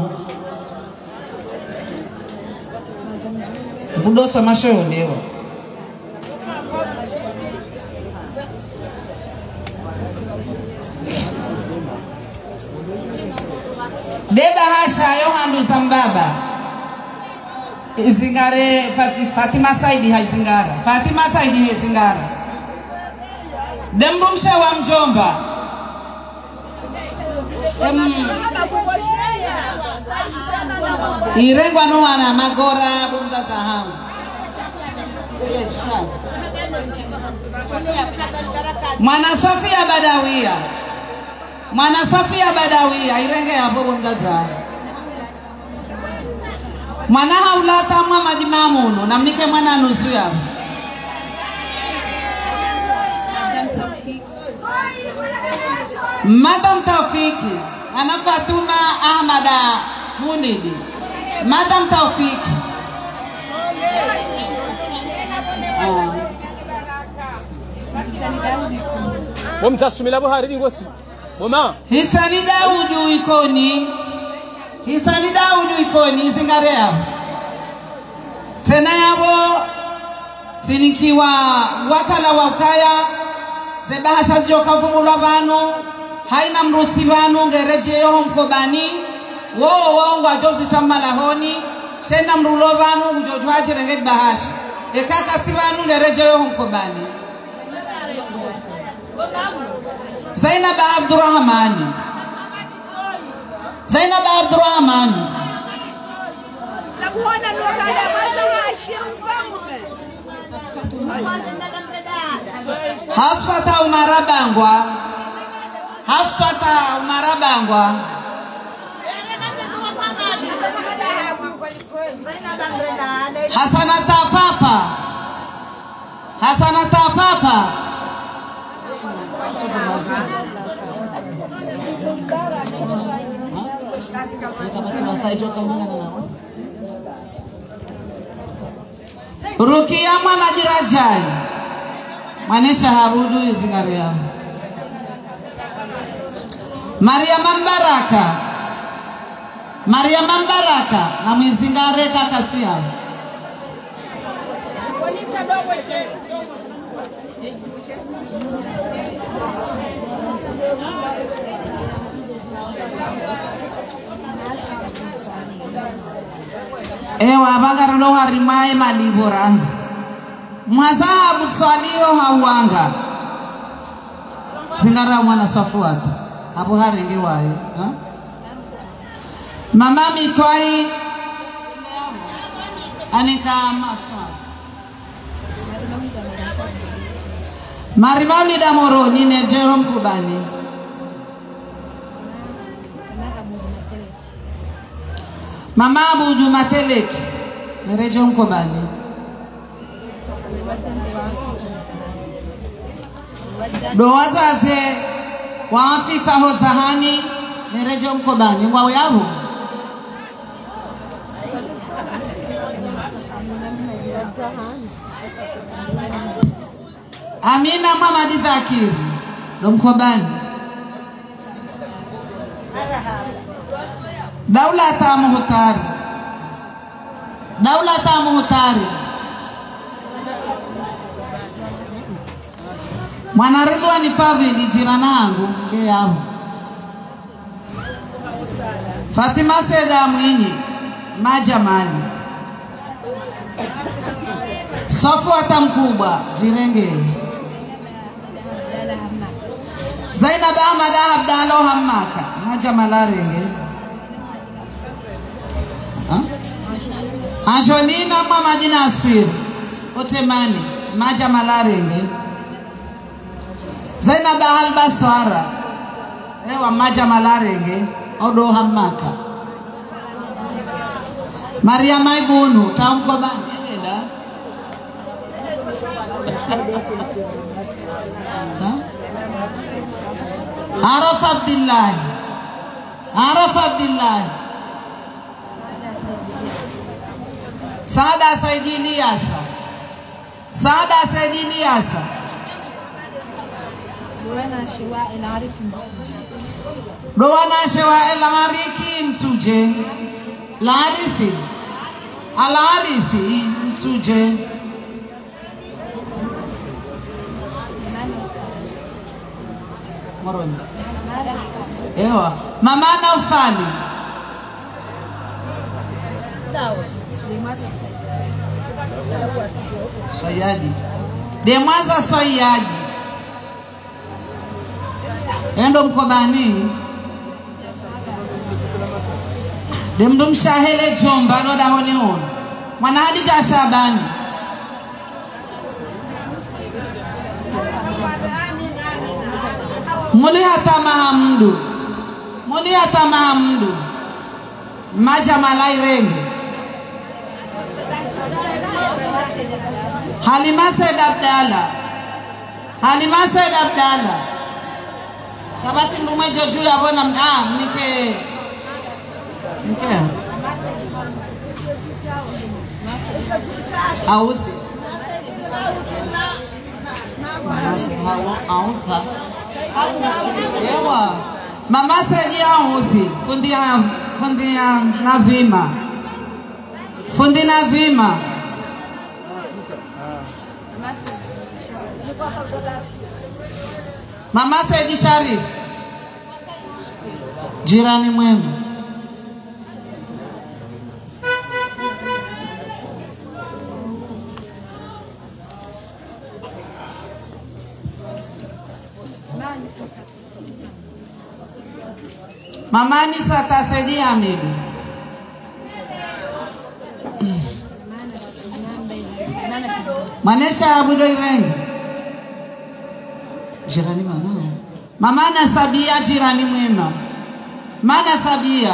budoso mashoyo leo deba hasha yo handu zambaba izingare Fatima Saidi haizingara Fatima Saidi haizingara dembumsha wa mjomba em irengwa no wana magora bunda tahamu mwana Sofia Badawia mwana Sofia Badawia irenge hapo bunda tahamu mwana haulata Muhammad Mamuno namnike mwana nusu yapo Madam Taufiki ana Fatuma Ahmada Munidi Madam Taufiki Bomza sumila Buhari dingosi mama Hisani Daudu ikoni Hisani Daudu ikoni zingarea tena yabo sinikiwa wakala wakaya zebahasha zijoka vumulwa vanu haina mruti vanu ngereje yoho mkobani wo wo wajozi tamalahoni shenda mrulo vanu ujojwaje renge bahasha ekaka si vanu ngereje yoho mkobani Zainab Abdurrahmani Zainab Abdurrahmani Nabuona lokada maza hashimu famume Hafsata Umarabangwa Hafsata Umarabangwa Hasanata Papa Hasana tapapa. Rukia mama dirajai. Manesha harudu yuzingaria. Maria Mambaraka. Maria Mambaraka na mwizingare kakatia. Ewa bangarano harimae maliboranzi. Mwazahabu swalio hauanga. Zingara mwana safuata. Hapo harenge wae, ha? Mama mitwai anika maswa. Marimani damoro nine Jerome Kubani. Mama Abu Jumateleki nire Jerome Kubani. Dowazaze wafifa hozahani nire Jerome Kubani ngwa yabo. Amina mama Dhakiri Lomkobani. Daula tamu hutari. Daula tamu hutari. Mwana Ridwani Fadhili jirani yangu nge yao. Fatima Seda Mwini Majamali. Sofwata mkubwa jirenge. Zainab Ahmad Abdallah Hammaka Majamala renge. Anjolina mama jina Aswir Otemani Majamala renge. Zainab Albaswara ewa Majamala renge odo Hammaka. Maria Maibunu Taumkobani ngeda. Araf Abdullah. Araf Abdullah. Saada Saidi Liasa. Saada Saidi Liasa. Doana Shewa El Arifi Msuje. Doana Shewa El Arifi Msuje. Larithi. Al Arifi Msuje. Moroni. Ewa. Mama Naufali. Swayadi. Demwaza Swayadi. Endo Mkobani. Demdum Shahele Jomba no da honi hon. Mwana Hadija Shabani. Muli hata Mahamdu. Muli hata Mahamdu. Majamala irenge. Halima Said Abdallah. Halima Said Abdallah. Kabati mrume joju ya bona ah mnike. Mke. Authi. Authi. Ewa. Mama Said Authi. Fundi ya fundi ya Navima. Fundi Navima. Mama Said Sharif. Jirani mwema. Mama Nisa Tasedi Hamidu. Manesha Abudo Irene. Jirani mama. Mama Nasabia jirani mwema. Mana Sabia.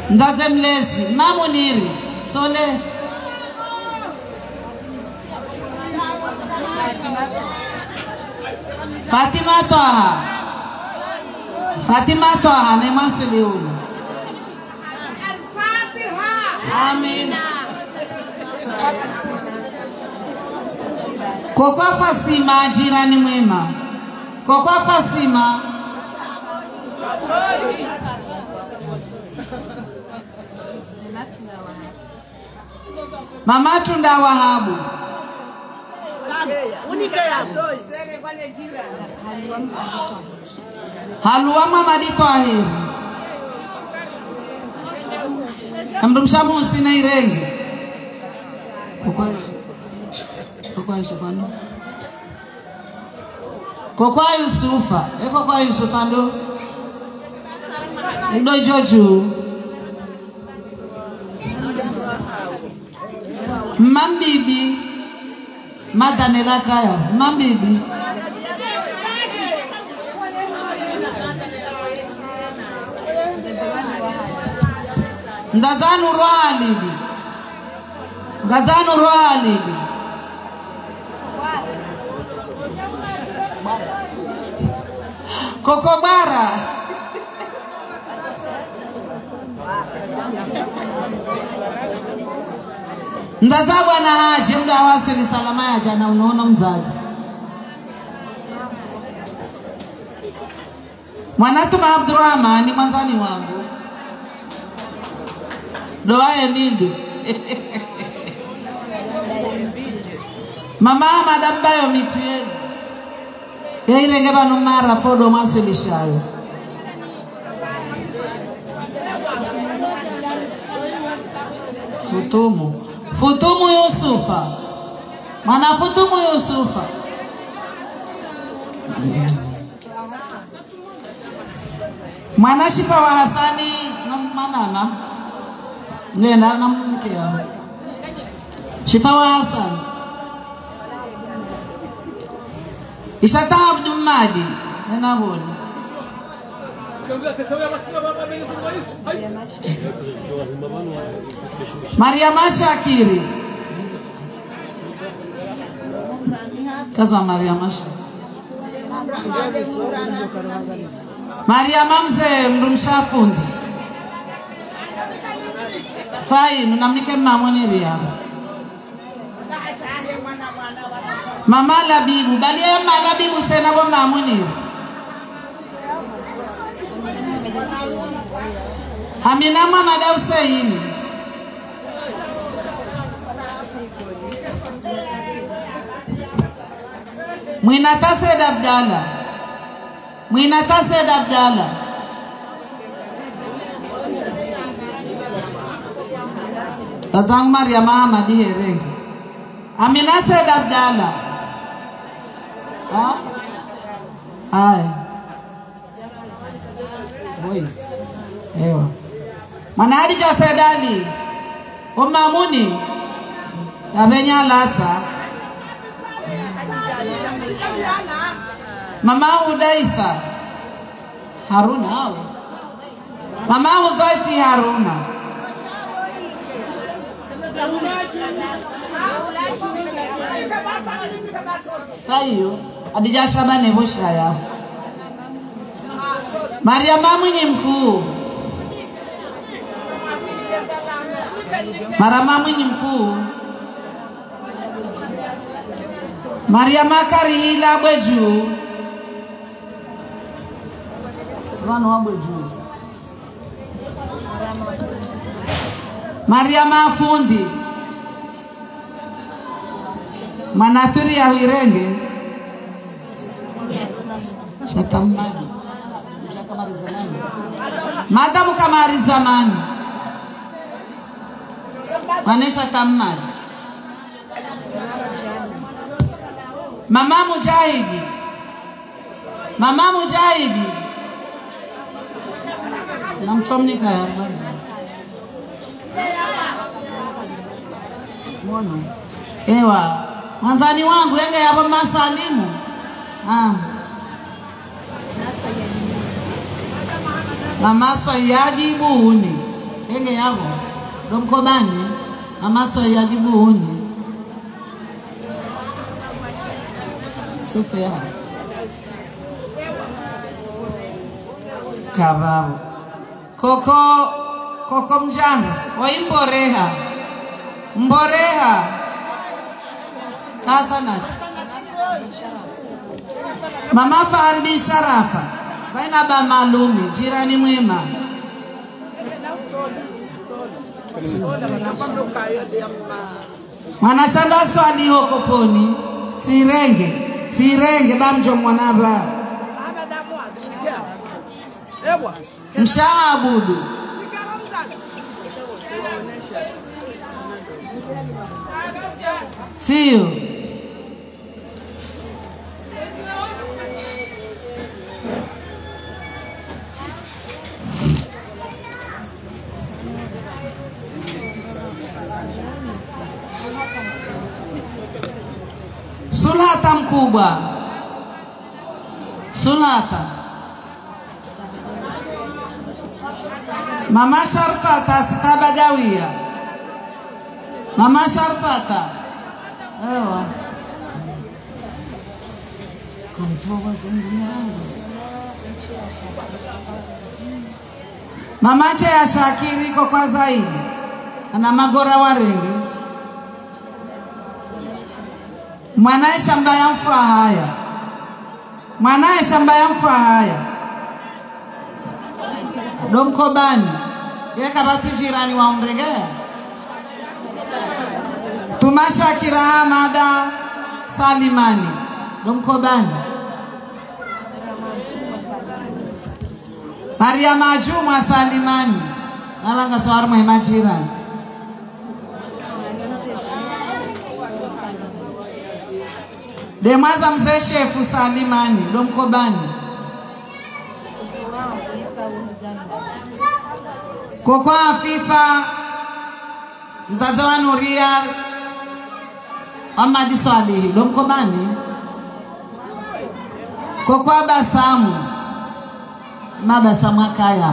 Mzaze mlezi Mamu Niri Sole Fatima Toha Fatima Toha na maswali huyu. Amin. Kokwa Fasima jirani mwema. Kokwa Fasima Mama Tunda Wahabu. Halua Mama Ditwahiri. Amrumshamu usina irengi. Kokwa Kokwa Yusufano. Kokwa Yusufa. E Kokwa Yusufa ndo. Ndo Joju. Mambibi Madanela Kaya Mambibi Ndazanu Rwalidi Ndazanu Rwalidi Kokobara Ndazabwa na haji mda wasili salama ya jana unaona mzazi. Mwanatuma Abdurrahman ni mwanzani wangu. Doa ya mindu. Mama madambayo mitueli. Ya irenge banu mara fodo masuli shayo. Futumu. Futumu Yusufa. Mana Futumu Yusufa. Mana Shifa wa Hasani manana. Nena namkia. Shifa wa Hasan. Ishata Abdul Madi. Nena boni. Maria Mashakiri. Kaza Maria Mash. Maria Mamze Mrumshafundi. Sai mnamnike Mamoniria. Mama Labibu, bali ya Mama Labibu tena kwa Mamoniri. Amina Mama Dausaini. Mwinata Said Abdalla. Mwinata Said Abdalla. Tazang Maria Mahamadi Hereng. Amina Said Abdalla. Ha? Hai. Boy. Ewa. Mana Hadija Said Ali. Omamuni. Yabenya lata. Mama Udaitha Haruna. Mama Udhaifi Haruna. Sayo Hadija Shabani Bosha ya Maria Mamuni mkuu. Mara Mamuni mkuu. Maria Makari hila Bweju. Wano wa Bweju. Maria Mafundi. Manaturi ya Wirenge. Shakamani. Shakamari zamani. Madamu kamari zamani. Wanesha tamani. Mama Mujahidi. Mama Mujahidi. Namsomnika ya bwana. Mwana. Ewa, mwanzani wangu yenge hapa masalimu. Ah. Mama Soyadi Buhuni. enge yabo domkobani amaso ya dibuuni sofia kababo koko koko mjana waimboreha mboreha kasanat mama Fardi Sharafa Zainaba Malume jirani mwema Manashanda swali hoko poni Sirenge Sirenge bamjo mwanaba Mshaabudu Siyo Sulata mkubwa Sulata Mama Sharfata sitabagawia Mama Sharfata ewa Kumtoa zingine yangu Mama ya Shakiri kwa kwa zaidi ana magora warenge Mwanae shamba ya mfa haya Mwanae shamba ya mfa haya Domkobani Yeka bati jirani wa umregea Tumasha Kiraha Mada Salimani Domkobani Maria Majumwa Salimani Nalanga suara mwema jirani Demaza mzee shefu Salimani Domkobani Koko Afifa Mtazawa Nuria Amadi Swalihi Domkobani Koko Abasamu Mabasamu Akaya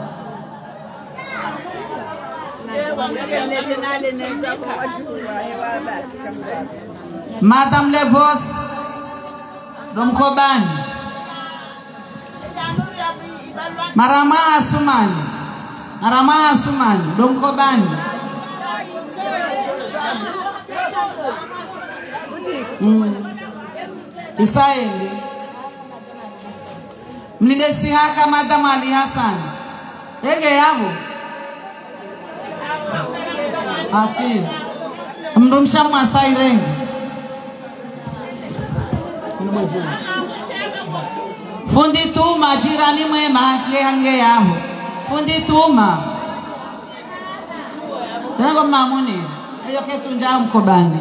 Madame Le Boss Domkobani Marama Asumani Marama Asumani Domkobani mm. Isaeli Mlinde Sihaka Madame Ali Hassan Ege yabo Ati Mdumsha Masai Rengi Fundi Tuma jirani mwema nge yabo Fundi Tuma Dengo mamuni Eyo ketunja Mkobani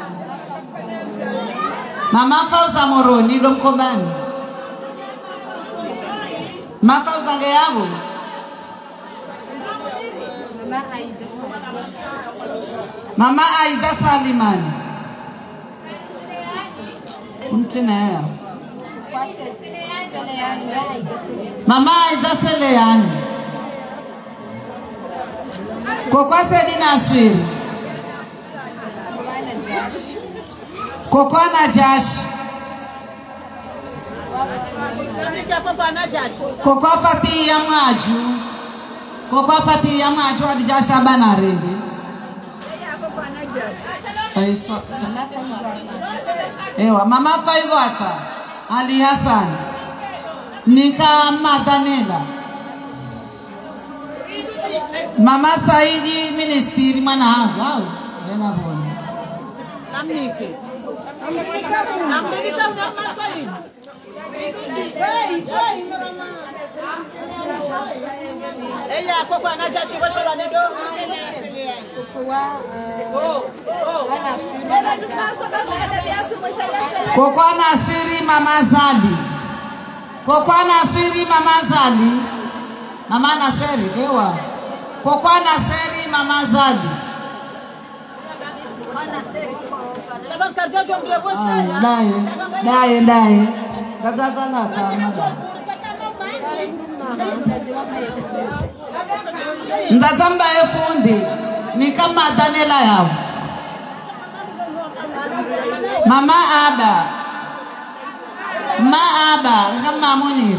Mama Fauza Moroni Domkobani Mama Fauza nge yabo Mama Aida Salimani Mtinea Mama Aida Seleani Kokwa Sedina Aswiri Kokwa Najash Kokwa Fati ya Maju Kokwa Fati ya Maju Adija Shabana Rege Ewa Mama Faigwata Ali Hassan Nika Madanela Mama Saidi Ministeri mana hagu au Ena boni Namnike Namnike Mama Saidi Hey hey mama Eya kwa anajashi washala nedo Koko anaswiri Mama Zali Koko anaswiri Mama Zali Mama Naseri ewa Koko anaseri Mama Zali Daye Daye Daye Gaga Zalata Ndazamba efundi ni kama Daniela yao. Mama Aba. Ma Aba kama Munir.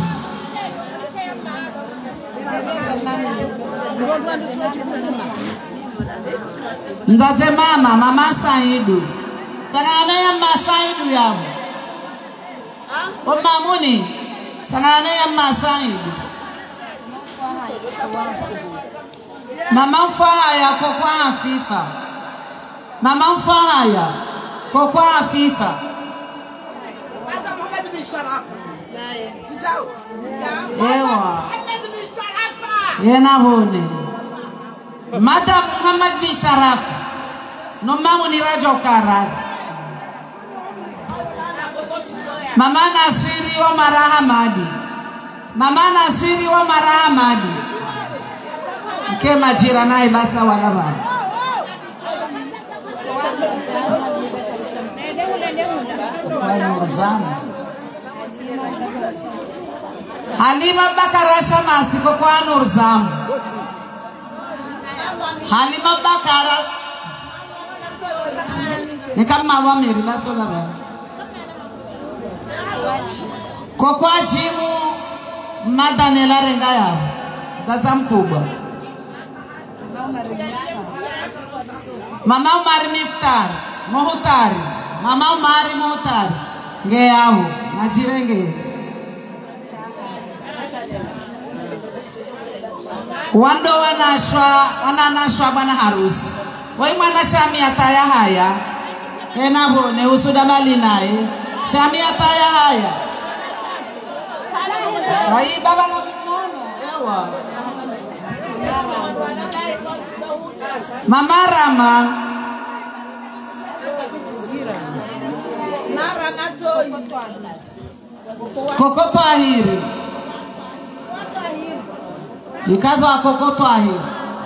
Ndaze mama mama Saidu. Sangana ya Masaidu yao. Oma Muni. Sangana ya Masaidu. Mama mfahaya kwa kwa afifa. Mama mfahaya kwa kwa afifa. Ewa. Yena hone. Madam Muhammad bin Sharaf. No mamu ni raja ukarari. Mama Naswiri wa Marahamadi. Mama Naswiri wa Marahamadi. Mke majira nae bata wala ba. Halima Bakara Shamasi kwa kwa Nurzamu. Halima Bakara ni kama wameri batola ba. Kwa kwa jimu Madanela renga yao. Data mkubwa. Mama Umari Miftar Mohutari. Mama Umari Mohutari. Nge yao najirenge. Wando wanashwa wananashwa bwana harusi. Wai mwana shami ataya haya. Ena bone usuda bali nae. Shami ataya haya. Wai baba na mkono. Ewa. Mama Rama. Kokoto ahiri. Ikazo wa kokoto ahiri.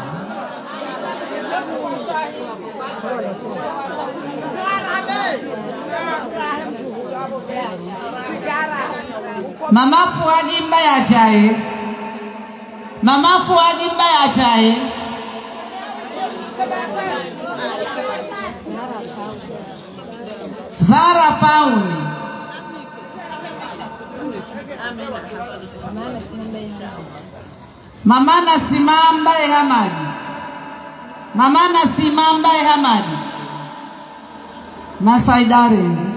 Mama Fuaji mbaya jae. Mama Fuaji mbaya jae. Zara Pauni. Mama Nasimamba e Hamadi. Mama Nasimamba e Hamadi. Nasaidarenge.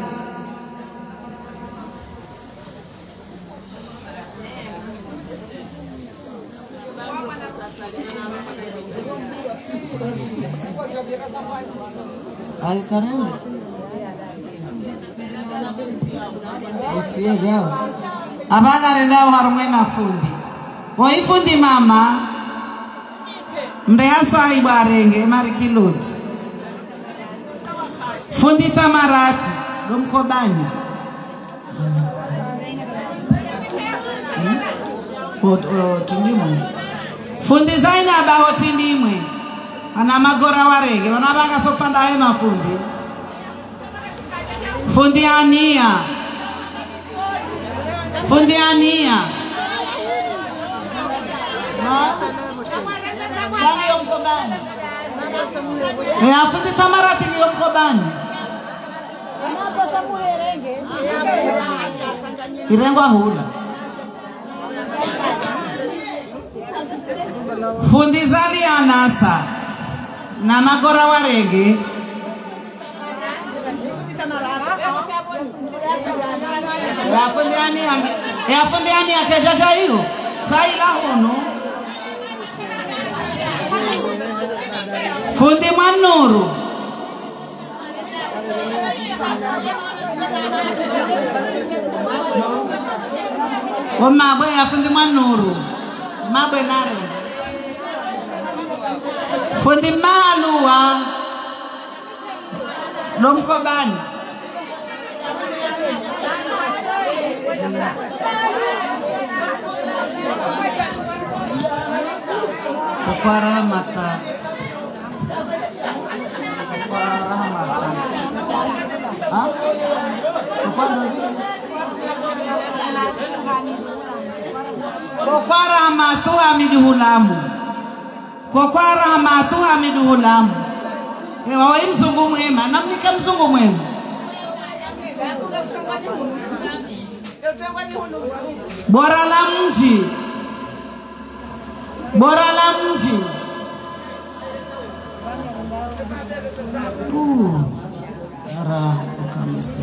Ay caramba. Utie gao. Abaga rendao harumwe mafundi. Woi fundi mama. Mrea sahibu arenge marikiloti. Fundi tamarati domkobani. Hmm? O, o tindimwe. Fundi zaina abaho tindimwe. Ana magora warege wanabanga sopanda hae mafundi. Fundi Ania. Fundi Ania. Shani yomkobani. Ya fundi tamarati ni yomkobani. Irengwa hula. Fundi zali anasa. Na magora warege. Ya fundi Ania. Ya fundi Ania kejaja hiyo. Saila hono. Fundi Manuru. O mabwe ya fundi Manuru. Mabwe nare. Fundi Malua. Lomkobani. Kwa rahmata. Kwa rahmata. Ha? Kwa rahmatu Hamidu Hulamu. kwa kwa Rahmatu Hamidu Hulamu ewa wa mzungu mwema namnika mzungu mwema bora la mji bora la mji uh ara ukamasi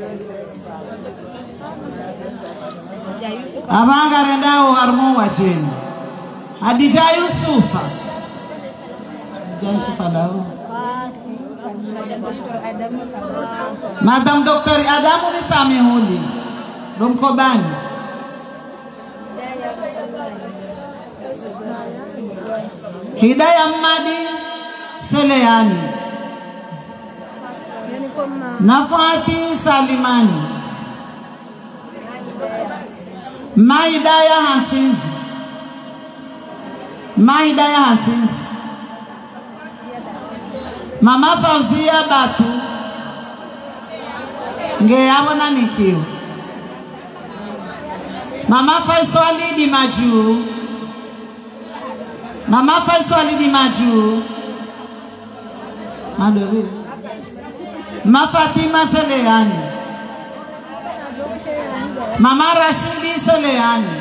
abanga rendao harmo wajeni Adija Yusufa Adija Yusufa dao Madam Doktor Adamu Nitame Huli Domkobani Hidayah Madi Seleani Nafati Salimani Maidaya Hansinzi Maidaya Hansinzi Mama Fauzia Batu Ngeyabona nikiwa Mama Faiswali di Maju Mama Faiswali di Maju Madobi Mama Fatima Seleani Mama Rashidi Seleani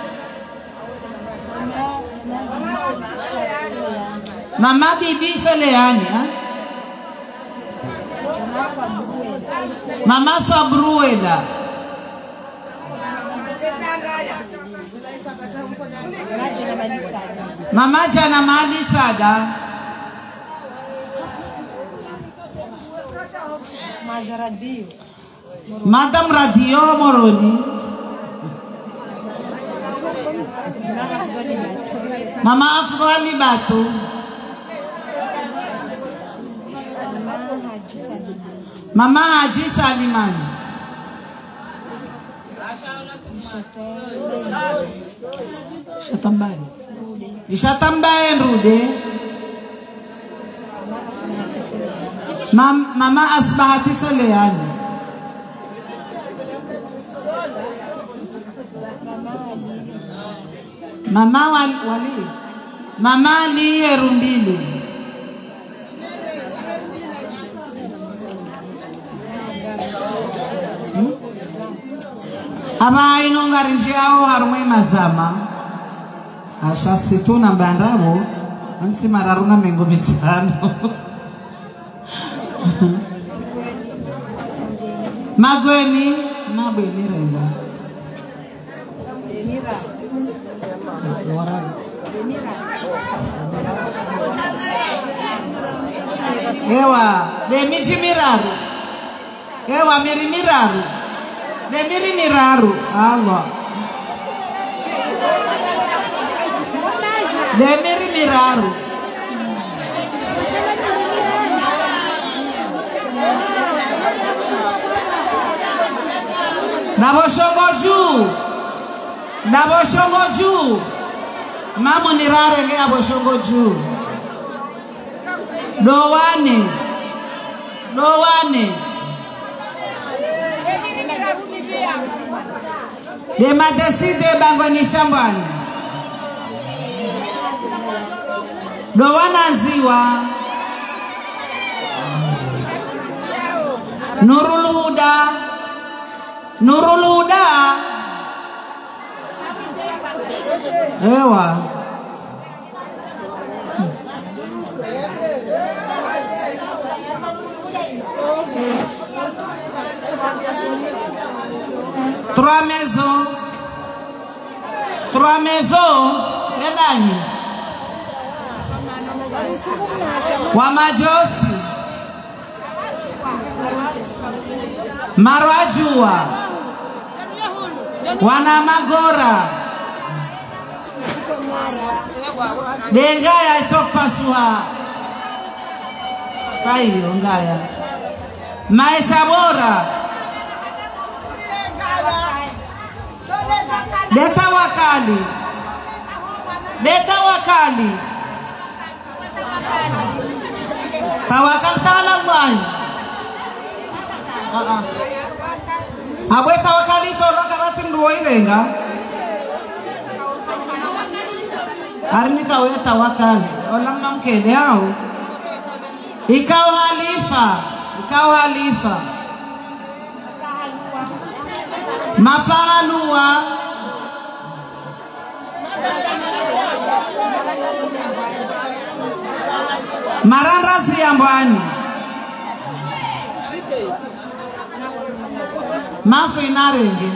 Mama Bibi Seleani ha? Mama Sabruela Mama Jana Mali Sada Madam Radio Moroni Mama Afghani Batu Mama Haji Salimani Shatambaye Shatambaye Rude Mam, Mama Asbahati Seleani Mama Wali Mama Ali Herumbili Aba ino ngarinji yao harumwe mazama Asha situ na bandabo Ansi mararuna mengo mitano Magweni Magweni renga Ewa Demiji miraru Ewa miri miraru Demiri miraru Allah Demiri miraru Naboshongo juu Naboshongo juu Mamu nirare nge aboshongo juu Dowane Dowane De madeside bangoni shambani Dowana nziwa Nurul Huda Nurul Huda Ewa Trois maisons Trois maisons Nendani Wamajosi Marwajua Wana Magora Dengaya chopasua Fayo ngaya Maisha bora Deta wakali Deta wakali Tawakal ta'ala Allah Ah ah Abwe tawakali to roka ratin ruoi renga Arnika weta wakali olama mkele hao ikao halifa ikao halifa mapahalua marandasi ya mbwani mafu inarenge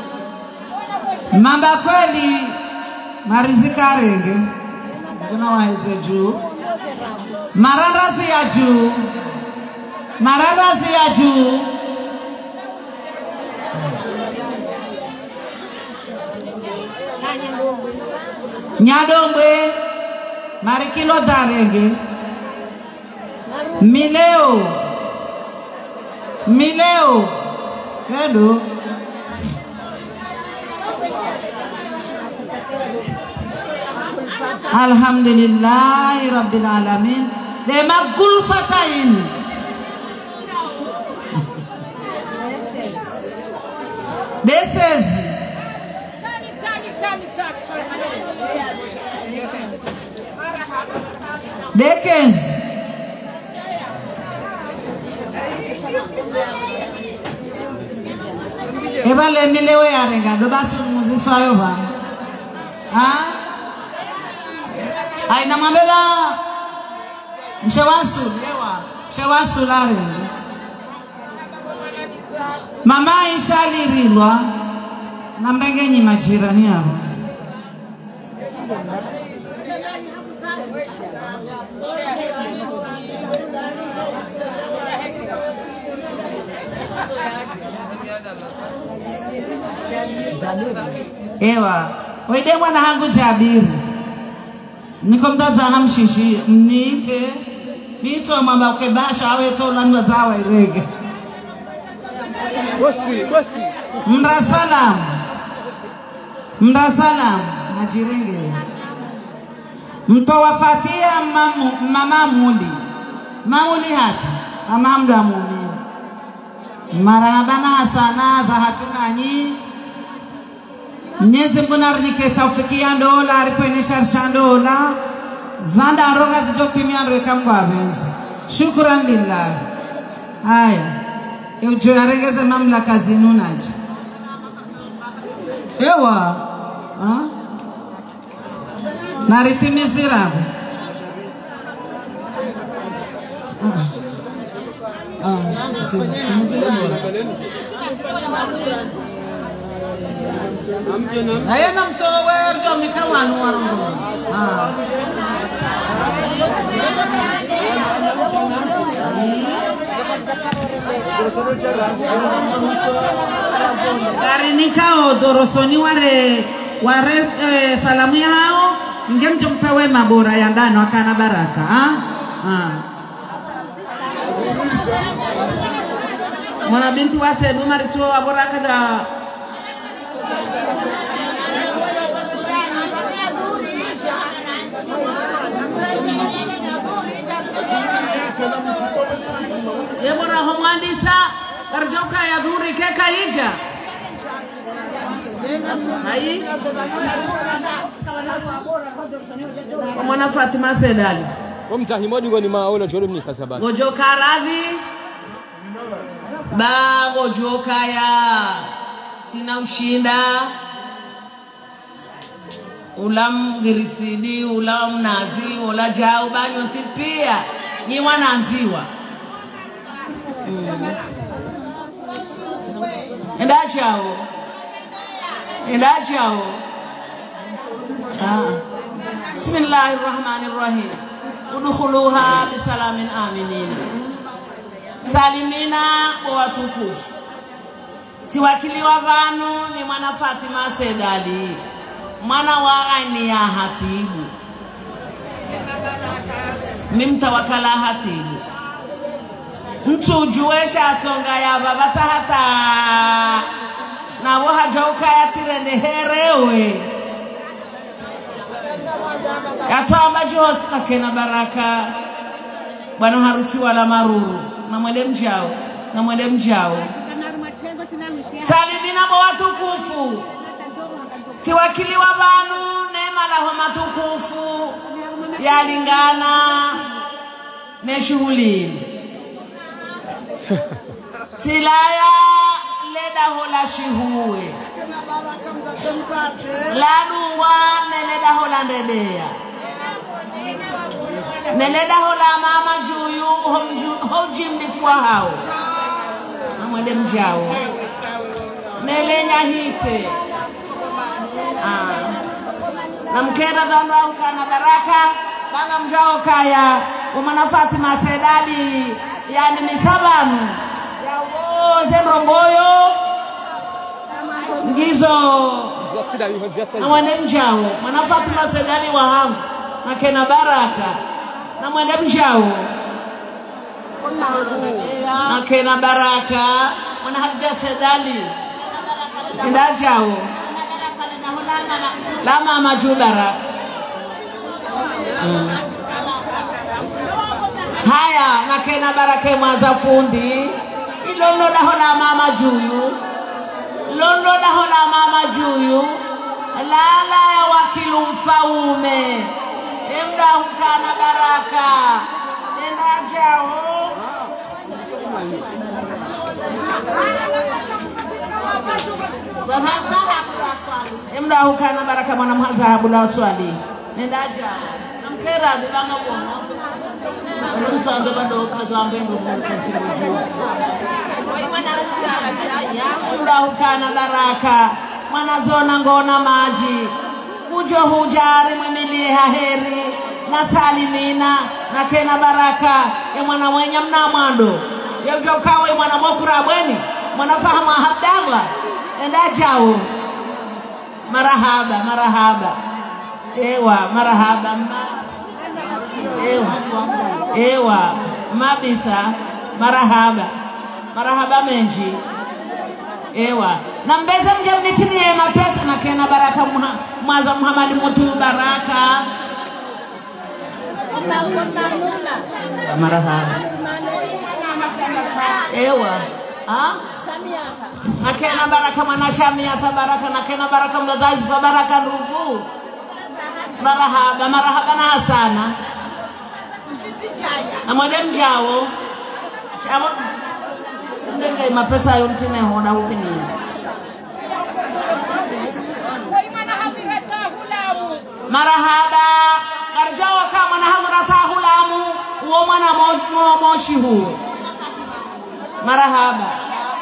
mamba kweli marizika renge kuna waheze juu marandasi ya juu marandasi ya juu Nyadombe marikilo darenge mileo mileo Edo Alhamdulillahi Rabbil Alamin Lema gulfatain This is Dekens Eba le milewe ya renga do batu muzisa yo ba ha aina mambela mshawasu lewa mshawasu la renga mama ishalirilwa na mrengenyi majirani yao Ewa Wede mwana hangu Jabiri Niko mdaza hamshishi Mnike Mito mamba ukebasha awe tola nwa zawa irege Bosi, bosi Mrasalam Mrasalam Najirenge Mtowafatia mamu, mama muli Mamuli hata Mama mdu wa mumini Marabana sana za hatuna nyi Mnyezi mgunarnike taufiki ya ndola Aripwene sharsha ndola Zanda aronga zidokti mianrweka mgwa benzi Shukran lillah Haya Ujo ya regeze mamlaka zinunaji Ewa ha? Naritimizira Ah Ah Timizira Ayo na mtowe rjo mikawanu warongo Ah Gari nikao dorosoni ware ware eh, salamu ya hao ngemjo mpewe mabora ya ndano akana baraka ha ha Mwana binti wase duma rituo wabora kaja Yebora homandisa Arjoka ya dhuri keka hija Hai Mwana Fatima Sedali Kwa mzahimodi ngoni maona jolo mni kasabani Gojoka radhi Ba gojoka ya Sina ushinda Ulam girisidi, ulam nazi, ula jau banyo tipia Ni wananziwa mm. Enda chao Enda chao ah. Bismillahirrahmanirrahim Udukhuluha bisalamin aminina Salimina kwa watukufu Tiwakili wa vanu ni mwana Fatima Sedali Mwana wa aini ya hatibu Mimta wakala hatibu Mtu juwesha atonga ya babata hata Na waha jauka ya tirende herewe Yato ambaji hosina kena baraka Bwana harusi wala maruru Na mwede mjao Na mwede mjao Salimina kwa watu kufu Tiwakili wa banu Nema malaho matukufu yalingana ne shughuli tilaya leda hola shihuwe la dungwa neleda hola ndedea neleda hola mama juyu hoji mlifua hao namwede mjao nelenya hite na mkera dhanwa ukana baraka banga mjao kaya umana Fatima Sedali yani misabanu zeromboyo ngizo na mwende mjao mwana Fatima Sedali wa hangu na kena baraka na mwende mjao na kena baraka mwana Hadija Sedali kenda jao la mama jubara mm. Haya na kena baraka mwaza fundi ilolo da hola mama juyu lolo da hola mama juyu lala ya wakilu mfaume emda hukana baraka enda jao emda hukana baraka mwana mhazahabu la swali nenda jao namkera dhibanga kuona Msande bado kazambe ndo msimuju. Mda hukana baraka mwana zona ngona maji kujo hujari mwimilie haheri na salimina na kena baraka ya mwana mwenye mna mwando ya ujokawe mwana mokura bweni mwana fahamu Abdallah enda jao marahaba marahaba ewa marahaba ma ewa ewa mabitha marahaba marahaba menji ewa na mbeze mje mnitinie mapesa na kena baraka muha, mwaza Muhammad mutu baraka marahaba ewa ha na kena baraka mwana Shamia tabaraka na kena baraka mdazazi fa baraka rufu marahaba marahaba na Hasana na mwede mjao shama ndenge mapesa yontine hoda upini marahaba karjawa kama na hamura tahulamu uo mwana mo moshi huo marahaba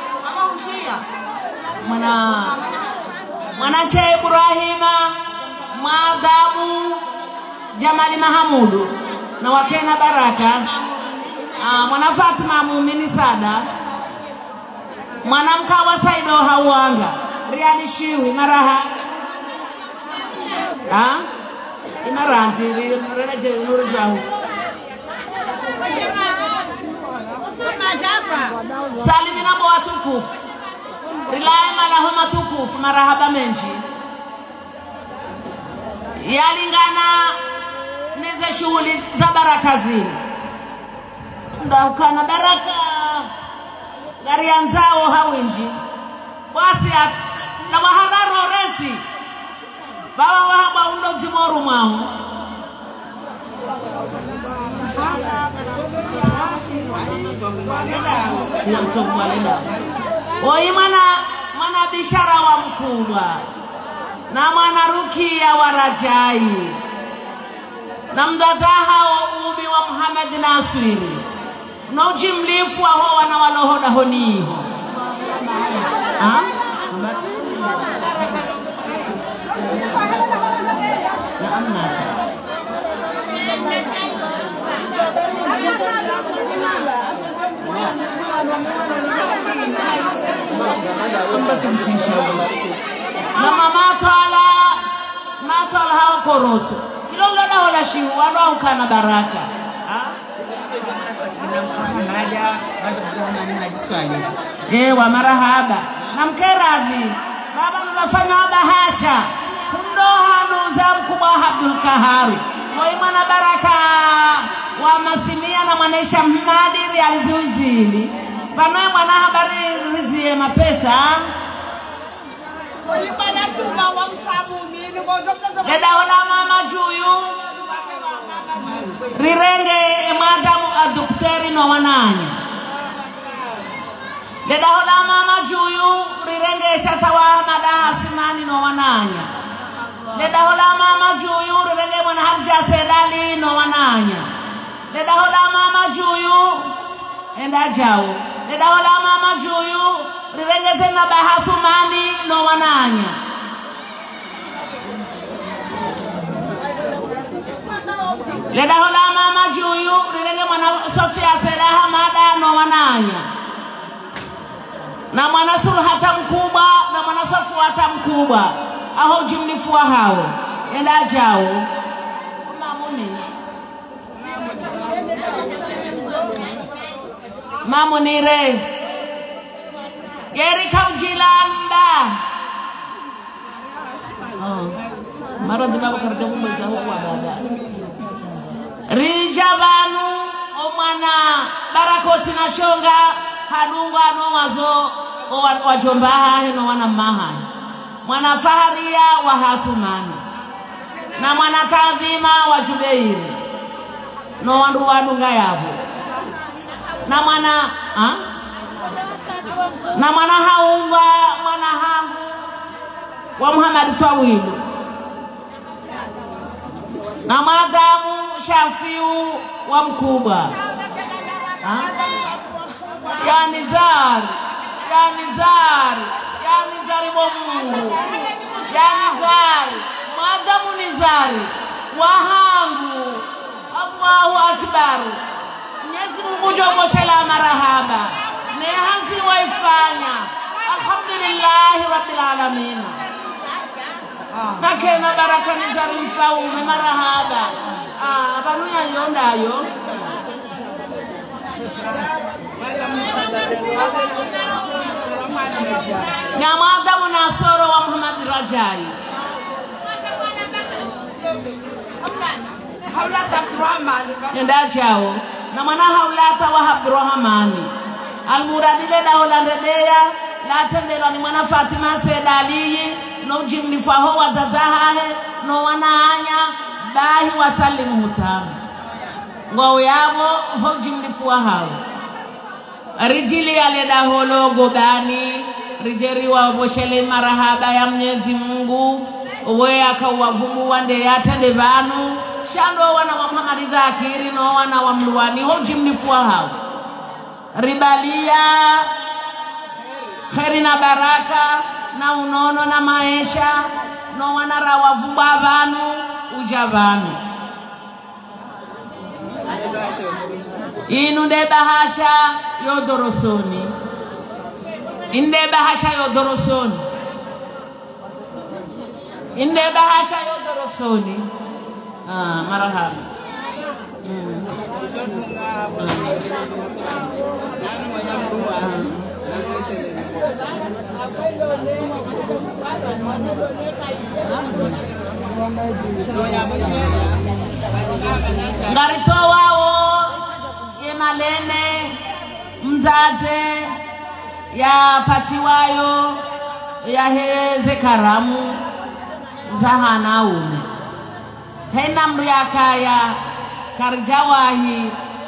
mwana mwana che Ibrahima Madamu Jamali Mahamudu na wakena baraka ah, mwana Fatima muumini sada mwana mkawa Saido hauanga Riani Shiwi maraha ah imaranti reje nuru jahu salimina bo watukufu rilai malaho matukufu marahaba menji yalingana nize shughuli za baraka zini mda ukana baraka gari anzao hawinji wasi la wahararo reti baba wahaba undo jimoru mwahu oi mwana mwana bishara wa mkubwa na mwana Rukia wa Rajai na mdadaha wa umi wa Muhammad Nasiri na ujimlifu wa hoa na walohoda honiho ha? na amnata na mama twala matwala hawa koroso ilo loda hola shihu walo ukana baraka ewa marahaba na mkeradhi baba nafanya bahasha kundoha nuza mkubwa Abdul Kahari moi mwana baraka wa masimia na mwanesha mmadiri aliziuzili banoe mwana habari rizie mapesa moi mwana Leda hola mama juyu rirenge madamu adukteri no wananya. Leda hola mama juyu rirenge shatawa madaha sunani no wananya. Leda hola mama juyu rirenge mwana harja sedali no wananya. Leda hola mama juyu enda jao. Leda hola mama juyu rirenge zena bahasumani no wananya. Leda hola mama juyu rirenge mwana Sofia Seraha mada no wananya. Na mwana Surhata mkubwa na mwana Sofia mkubwa aho jimlifua hao enda jao. Mamuni Mamunire Yeri kaujilanda oh mara ndibabu karate kumeza huko baba Rijabanu omwana barakoti na shonga hadungwa no wazo wajomba hahe no wana maha mwana faharia wa Hathumani na mwana tadhima wa Jubeiri no wandu wadunga yabo na mwana ha? na mwana haumba mwana hangu wa Muhammad Tawilu na madamu Shafiu wa mkubwa ha? ya Nizari ya Nizari ya Nizari wa Mungu ya Nizari madamu Nizari wahangu Allahu Akbar. Mwenyezi Mungu jomoshela marahaba nehanzi waifanya alhamdulillah rabbil alamin. Nakena baraka Nizari mfaume marahaba ah banu yayondayo Nyamada munasoro wa Muhammad Rajai Haulata Abdurrahman nenda jao na mwana Haulata wa Abdurrahmani almuradile da holandeya la tendelo ni mwana Fatima Sedali no jimlifaho wa zazahahe no wanaanya bahi wasalimu hutamu ngao yabo ho jimlifuwa hao rijili aleda holo gobani rijeri wa boshele marahaba ya Mwenyezi Mungu uwe akawavumu wande yatende banu shando wana wa Muhammad Zakiri no wana wa Mluwani ho jimlifuwa hao ribalia kheri na baraka na unono na maisha no wana rawavumbu abanu ujabanu inu de bahasha yodorosoni inde bahasha yodorosoni inde bahasha yodorosoni ah marahaba mm. Ngarito wao yemalene mzaze ya patiwayo ya heze karamu zahana ume hena mriakaya karjawahi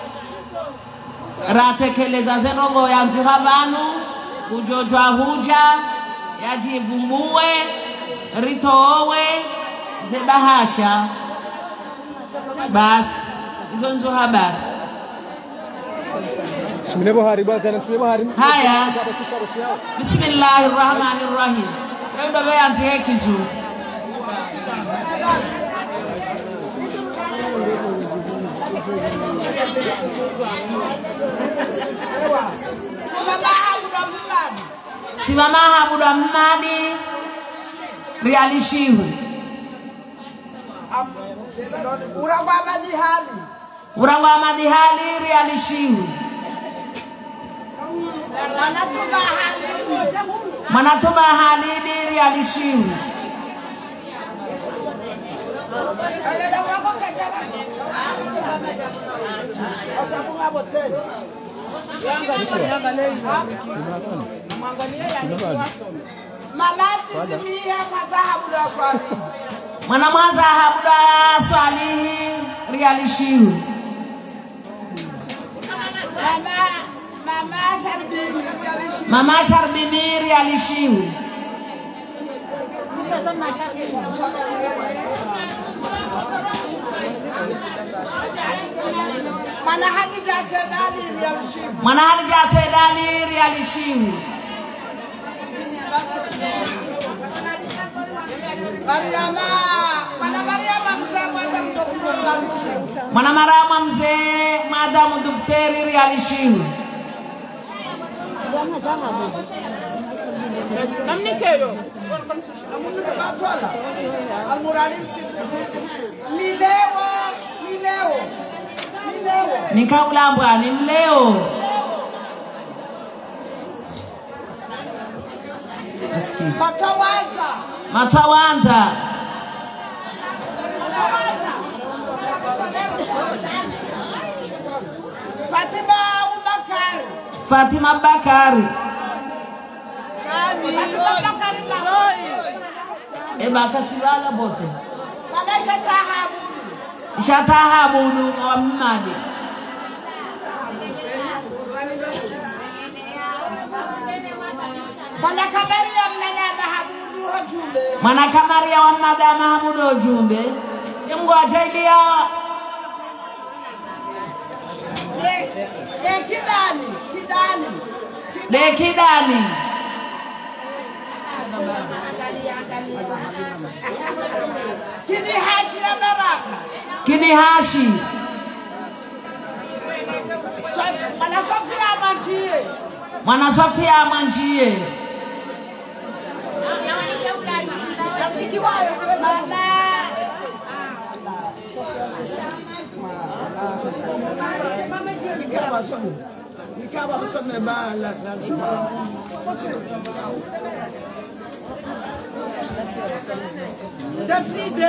ratekeleza zerongo ya nzuhabanu kujojwa huja yajivumbue ritowe zebahasha bas hizo nzo habari haya bismillahirrahmanirrahim ndio beanze hekizu Simama Abudu Ahmadi realishiwe Urangwa madihali Urangwa madihali realishiwe Manatuba halidi Manatuba halidi realishiwe Mamati Simia mazahabu da swali. Mwana mazahabu da swali realishiu. Mama Mama Sharbini realishiu. Mama Sharbini realishiu. Mana Hadija Sedali realishiu. Mana Hadija Sedali realishiu. Mariama, mana Mariama mzee madam doktor realishiu. Mana Mariama mzee madam daktari realishiu. Namnikeyo. Batwala. Almuralim Mileo, Mileo. Mileo. Nikaulambwa ni mleo. Aski. Matawanza. Matawanza. Fatima Bakari. Fatima Bakari. Fatima Bakari Bakari. Eba katibala bote. Mana shatahabu. Shatahabu wa mimadi. Mana Kamaria mnana Mahamudu Ojumbe. Mana Kamaria wa mada Mahamudu Ojumbe. Yungu ajailia. De kidani, kidani. De kidani. Kini hashi na baraka. Kini hashi. Mana Sofia Manjie. Mana Sofia Manjie. Nikaba msome ba la lazima. Decide.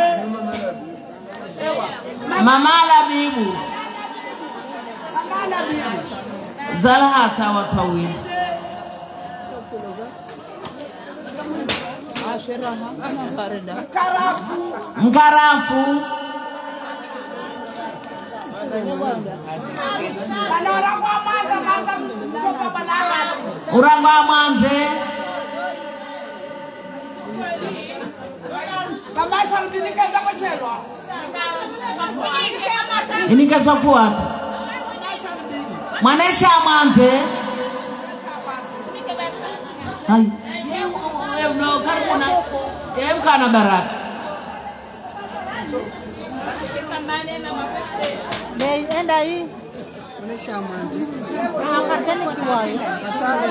Mama Labibu. Mama Labibu. Zalhata wa tawil. Mkarafu. Mkarafu. Urangwa Mwanze. Mama Sharbini kaza kuchelwa. Ini kasafuata. Mwanesha Mwanze. Hai. Yeblo karibuna. Yemka na baraka. Nei enda hii. Mwanesha Mwanze. Akateni kiwayo. Masale.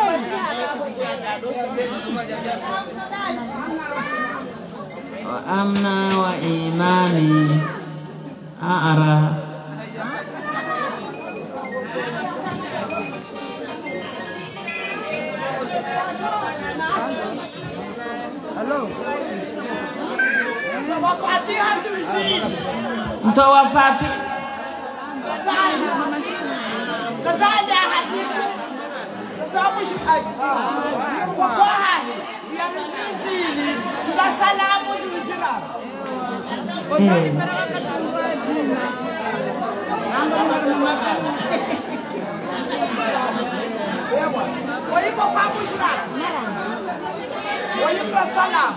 Wa amna wa imani. Aara. Hello. Wafati hasiwisi. Mto wafati. Tataja hadiku. Tatamushi haji. Kwa hahi. Yasisizili. Tula salamu ziwisira. Eh. Waipo kwa bushra. Waipo salam.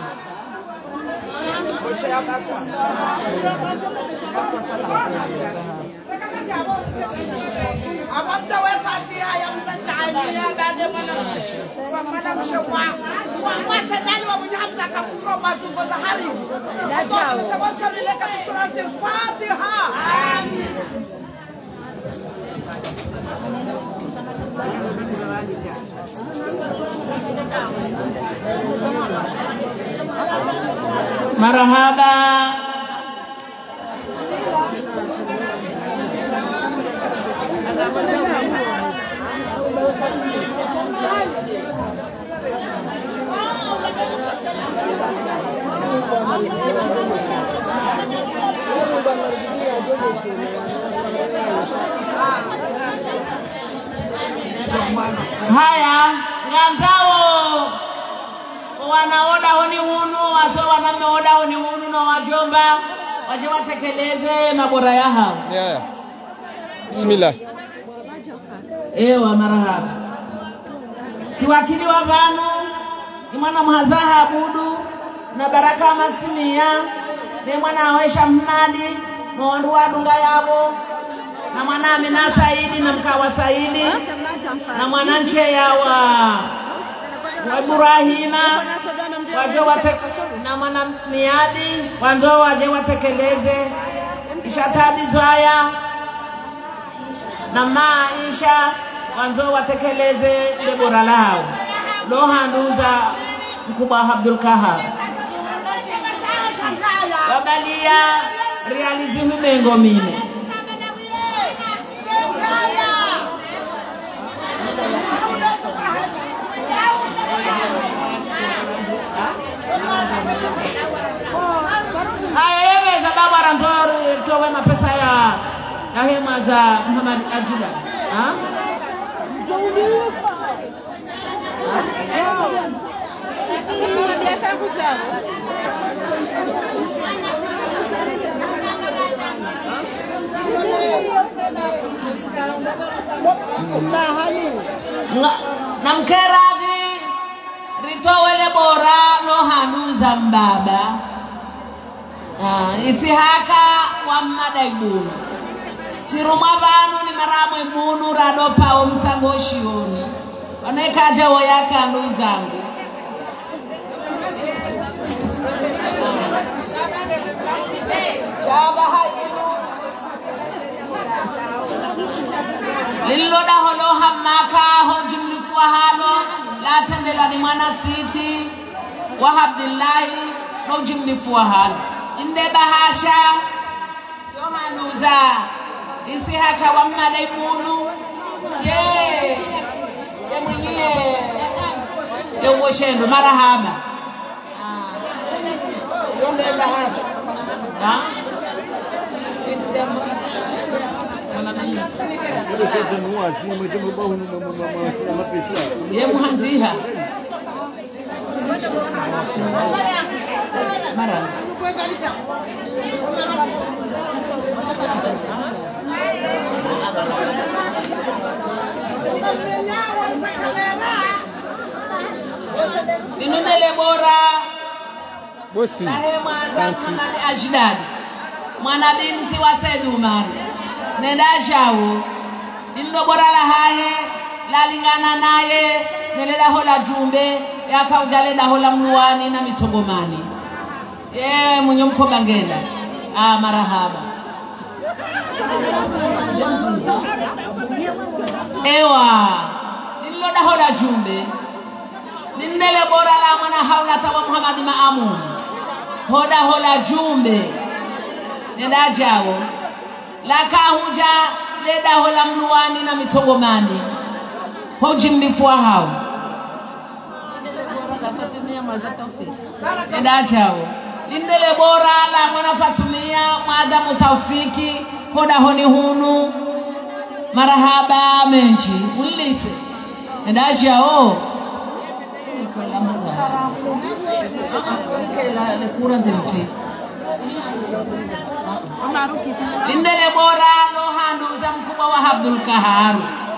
Osha bata. Waipo salam. Amamta wa Fatiha ya mtataali ya baada mwanamshe. Kwa mwanamshe kwa kwa sadani wa Hamza kafuro mazungo za hari. Ndio tawasali leka bi surati al-Fatiha. Amin. Marhaba. Haya, ngantao wanaoda honi hunu waso wanameoda honi hunu na wajomba waje watekeleze mabora ya hao. Yeah. Bismillah. Ewa marahaba. Tiwakili wa vanu ni mwana mhazaha abudu na baraka masimia ni mwana awesha Mhadi na wandu wadunga yabo na mwana Amina Saidi na mkawa Saidi na mwana nche ya wa wa Ibrahima waje wate na mwana Miadi wanzo waje watekeleze ishatabi zwaya na maisha wanzo watekeleze lebora lao lo handuza mkubwa Abdul Kahar wabalia realizi humengo mine haya za baba ranzori towe mapesa ya ya hema za Muhammad Ajida ha biashara kutao na mkeradi ritowele bora no hanuza mbaba uh, isihaka wa madaibunu siruma banu ni maramu ibunu rado pao mtango shioni wanaikaja woyaka anduzangu shaba hayinu liloda holo hamaka hojimlifua halo la tendela ni mwana siti wa Abdillahi no jimlifua halo inde bahasha yohanuza isihaka wa madaibunu ye ye mwenye ye uoshendo marahaba yonde bahasha ha ye muhanziha maranzi inunele bora bosi kanti ajdad mwana binti wa Said Umar nenda jawo indo bora la hahe la lingana naye nelela hola jumbe yakaujale da hola mluani na mitogomani ye mwenye mkoba ngenda ah marahaba ewa nilo da hola jumbe nindele bora la mwana haula tawa Muhammad Maamun hoda hola jumbe nenda jawo la kahuja leda hola mluani na mitogomani hojimlifua hao nenda jawo lindele bora la mwana Fatumia madamu Taufiki hoda honi hunu marahaba menji ulise nenda jawo nikola maza nikola le kurante mti lindele bora lo handuza mkubwa wa Abdul Kahar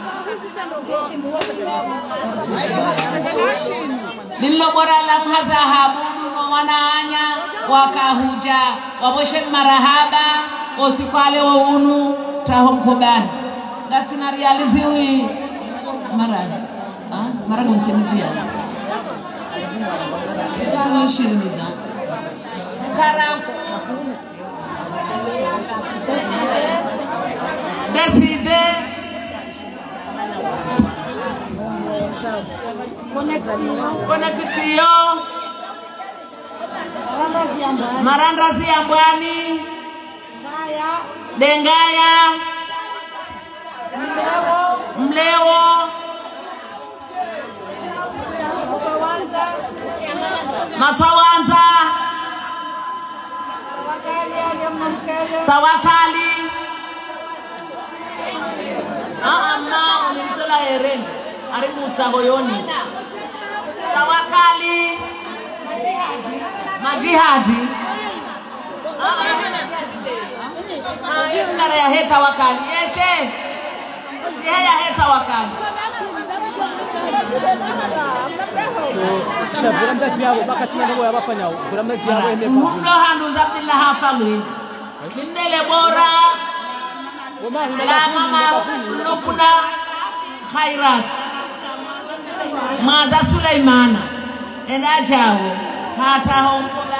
lilo bora la mhaza habudu no wanaanya wakahuja waboshe marahaba osikwale wa unu taho mkobani gasina realizi hui maraha ah maraha mtenizia sisi shirimiza karafu decide Conexão. Conexão. Maranda Ziambwani. Gaya. Dengaya. Mlewo. Mlewo. Matawanza. Tawakali aliyemkele. Tawakali. Ah ama unimtola hereni. Aribu utahoyoni. Tawakali. majihadi ah hiyo ndara ya heta wakali eche si haya heta wakali shabira mdati yao baka sina ngo yabafanya bura mdati yao ende mundo handu za Abdullah hafalu mindele bora la mama lukuna khairat maza Sulaimana enda jao hata hongola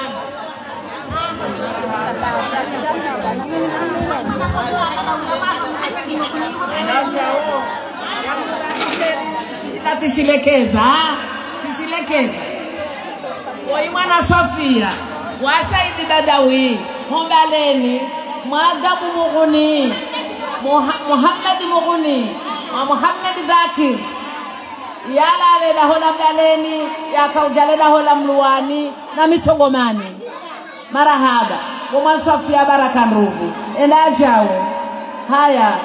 Tishilekeza tishilekeza Woi mwana Sofia wa Saidi Badawi Hombaleni Mwagabu Muguni Muhammad Muguni wa Muhammad Dhakir yala leda hola Mbaleni ya kaujaleda hola Mluwani na Mitongomani marahaba mwana Sofia Baraka Nruvu enda jao haya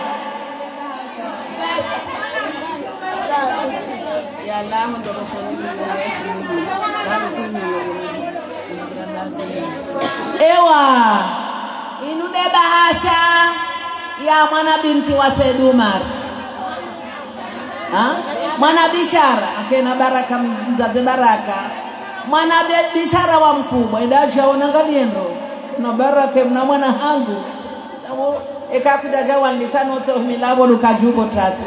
ya Allah ndo ewa inude bahasha ya mwana binti wa Said Umar ha mwana bishara akena Baraka mzazi Baraka mwana bishara wa mkubwa idacha unangaliendo kuna Baraka mna mwana hangu ekakuja jawa lisano to milabo lukajubo trasi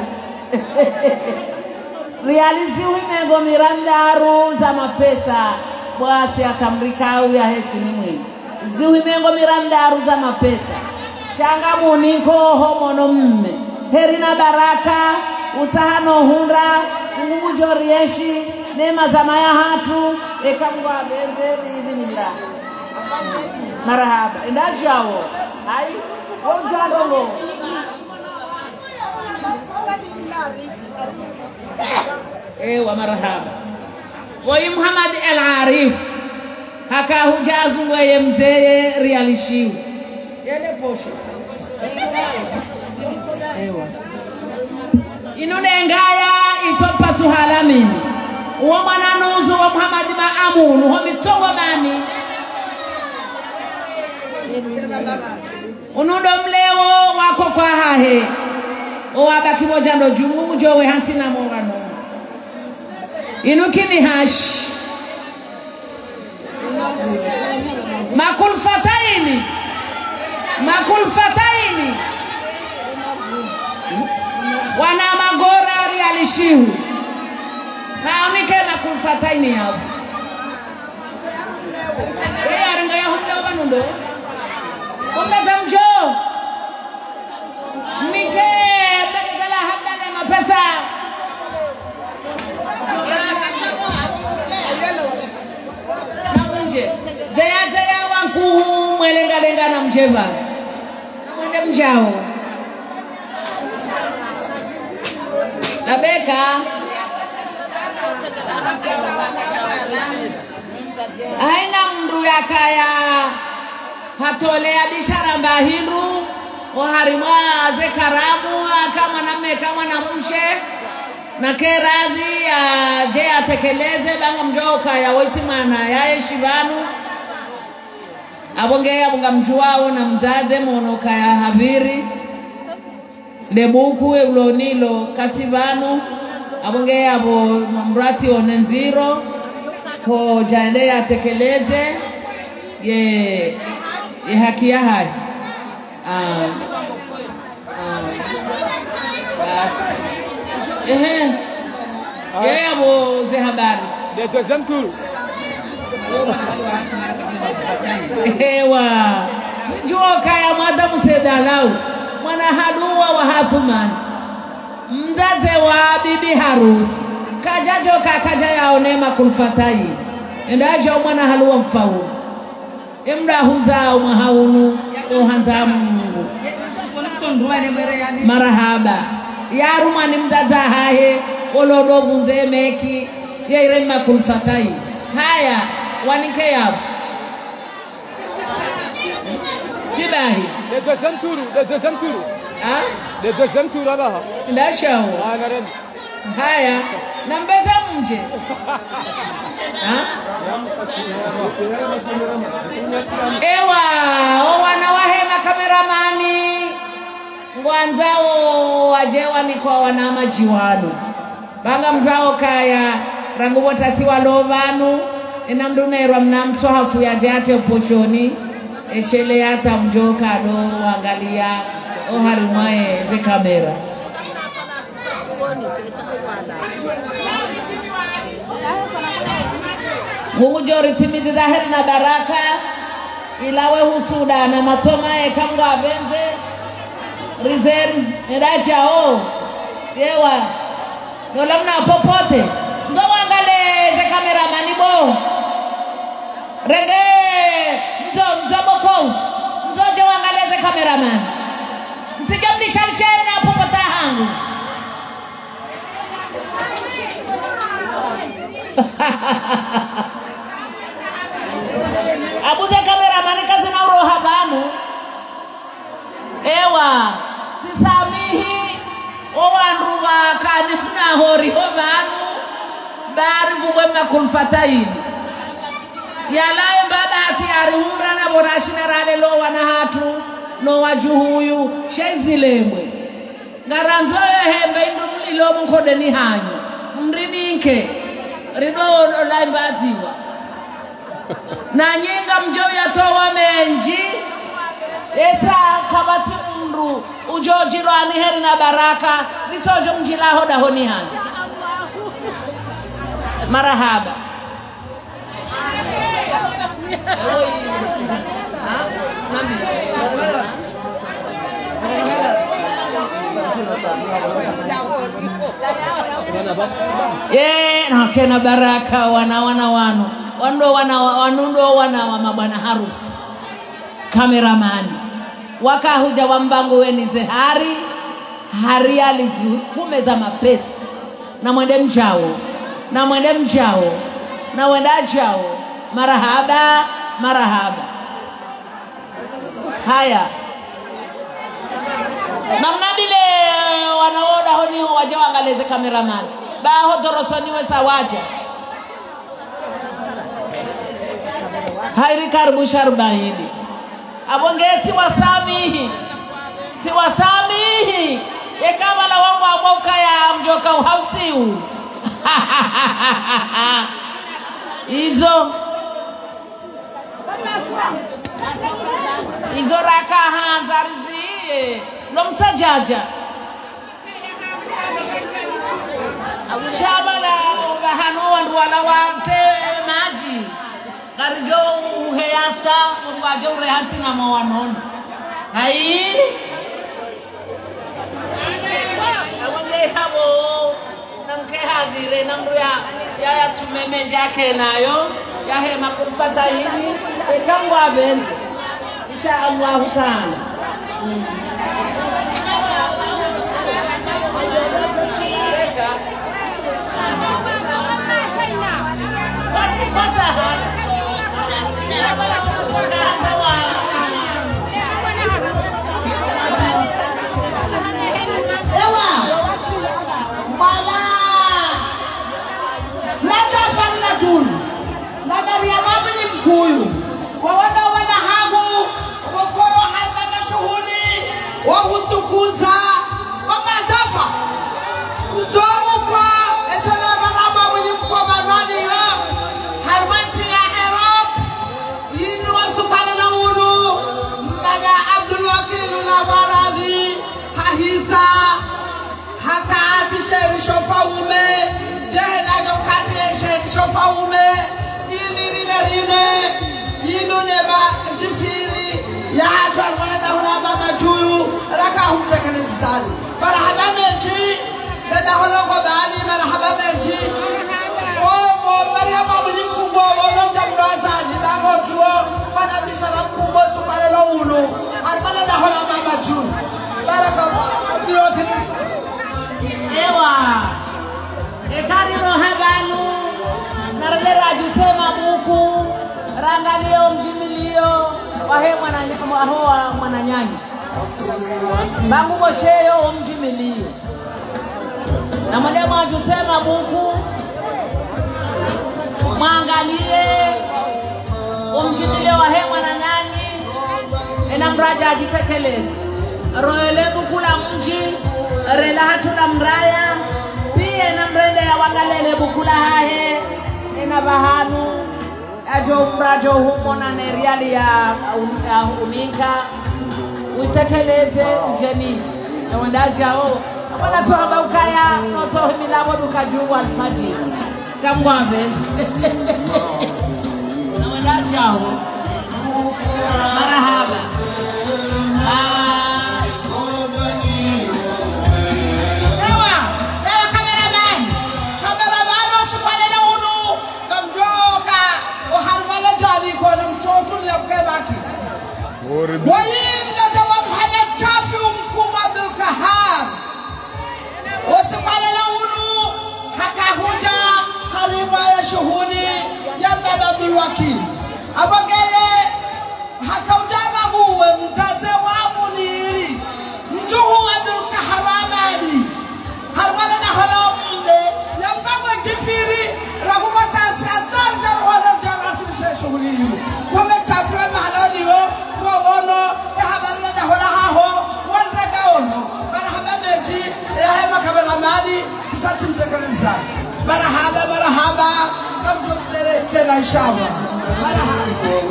realizi uimengo mirandaru za mapesa bwasi atamrikau ya hesi ni mwini ziuimengo mirandaru za mapesa shanga muniko homono mme herina Baraka utahano hunda ngumu jorieshi nema za maya hatu ekamwa benze biidhinillah marahaba endajao hai wajandongo ewa marahaba Woi Muhammad al-Arif haka hujazu weye mzee realishiu yele posho ewa inune ngaya itopa suhalamini uwa mwananuzu wa Muhammad Maamunu ho mitongo mani unundo mlewo wako kwa hahe owabaki moja ndo jumu jowe hantina morano inukini hash makul fataini makul fataini wana magora realishiu haonike makul fataini hapo eh arenga ya hundo banundo kumbe tamjo nike mbele habdale mapesa namunje daya daya wangu mwelenga lenga na mjeba namwende mjao labeka aina mndu yakaya hatolea bishara mbahindu oharimwaze karamu kama namme kama na mshe na keradhi ya je atekeleze banga mjoka ya woitimana ya shibanu abonge abunga mjuwao na mzaze monoka ya habiri debuku eulonilo katibanu abonge abo mrati onenziro ko jande atekeleze ye ye haki ya hai ah ah bas ehe yeye abo ze habari le deuxième tour ewa njoka ya madamu Sedalau mwana halua wa Hathuman mzaze wa bibi harusi kajajo kakaja yaonema kulfatai endaje mwana halua mfau emda huzao mahaunu ohanza Mungu marahaba yaruma ni mzaza haye olodovu nzemeki yeirema kulfatai haya wanike yao tibahi le deuxième tour le deuxième tour ah le deuxième tour là ndashao ah nareni haya nambeza mje ah Ewa, wana wahema kameramani ngwanzao wajewa ni kwa wana majiwano banga mjao kaya rangu wotasi walovanu ina mdunerwa mnamso hafu ya jate uposhoni eshele yata mjoka do wangalia oharimwae ze kamera Mungu jori timizi dhahiri na baraka ilawe husuda na matoma ekamga abenze rizeri edacha o yewa yolamna popote ndo wangale ze kamera manibo rege ndo ndo boko ndo je wangale ze kamera man ntijamni shamcheni na popota hangu Abuze kamera manika zina roha banu ewa tisamihi owanruwa kani kuna hori ho banu bari vubwe makulfataini yalaye mbaba hati arihura na borashina rale lo wana hatu no wajuhuyu shezilemwe ngaranzoyo hembe indu mlilo mkode ni hanyo mridinke rido laimbaziwa na nyinga mjo yatowa menji esa kabati mru ujojirwani heri na baraka ritojo mjilaho dahoni hana marahaba ye na kena baraka wana wana wano wando wana wanundo wana wa mabwana harusi kameramani wakahuja wambango weni zehari hari alizi kumeza mapesa na mwende mjao na mwende mjao na wenda jao marahaba marahaba haya namna bile wanaoda honi waje wangaleze kameramani baho dorosoni wesa waja hairi karbu sharbaidi abongeti wasamihi si wasamihi yekama la wangu amwauka ya mjoka uhausiu hizo hizo raka hanzarizie lo msajaja shabala bahano wandu wala wante maji garijo uheyata ngwajo urehanti na mawanono hai awange habo namke hadire namruya ya ya tumeme jake nayo ya hema kufata hili ekangwa benzi insha Allah taala mm. Mkuyu wawana wana hagu wakoro hata mashuhuli wahutukuza wamajafa kuzomu kwa etola baraba mwenye mkwa barani yo harmanti ya Erop yinu wa supana na unu mbaga Abdul Wakilu na barani hahisa hakati sheri shofa ume jehena jokati sheri shofa ume rine yinu neba jifiri ya hatwa wana hona mama juyu raka humtekene zali marhaba meji dada hono ko bani marhaba meji o o maria mabuni mkungo ono jamdo asali bango juo wana bishara mkungo sukale lo unu arbala da hona mama juyu barakallahu biyo kini ewa ekari no habanu narelera jusema buku rangalio mjimilio wahe mwana ahoa mwana nyanyi bangu bosheyo mjimilio na mwende mwa jusema buku mwangalie umjibile wa hewa na nani ena mraja ajitekeleze roele bukula mji rela hatula mraya pia na mrende ya wagalele bukula hahe ena bahanu ajo mrajo humo na neriali ya unika uitekeleze ujeni na wandaja o wana tohamba ukaya no tohi milabo dukajuwa alfajiri kamwabe na wandaja o marahaba ewa ewa cameraman cameraman usikwalele unu kamjoka uharmala jali kwa na mtoto liyabkebaki wayimda dawa Muhammad Chafi umkuba Abdul Kahar usikwalele unu hakahuja hariba ya shuhuni ya Baba Abdul Wakil abagele hakaujama uwe mtate wa muniri mjuhu Abdul Kahar amadi harbala na hala mle ya Baba Jifiri ragumata siadar jarwana jarasu nishe shuhuni himu wame chafre mahaloni yo wawono ya habarla na hala haho wanrega ono marahaba meji ya hema kameramani tisati mtekelezaz marahaba marahaba kamjostere tena inshallah marahaba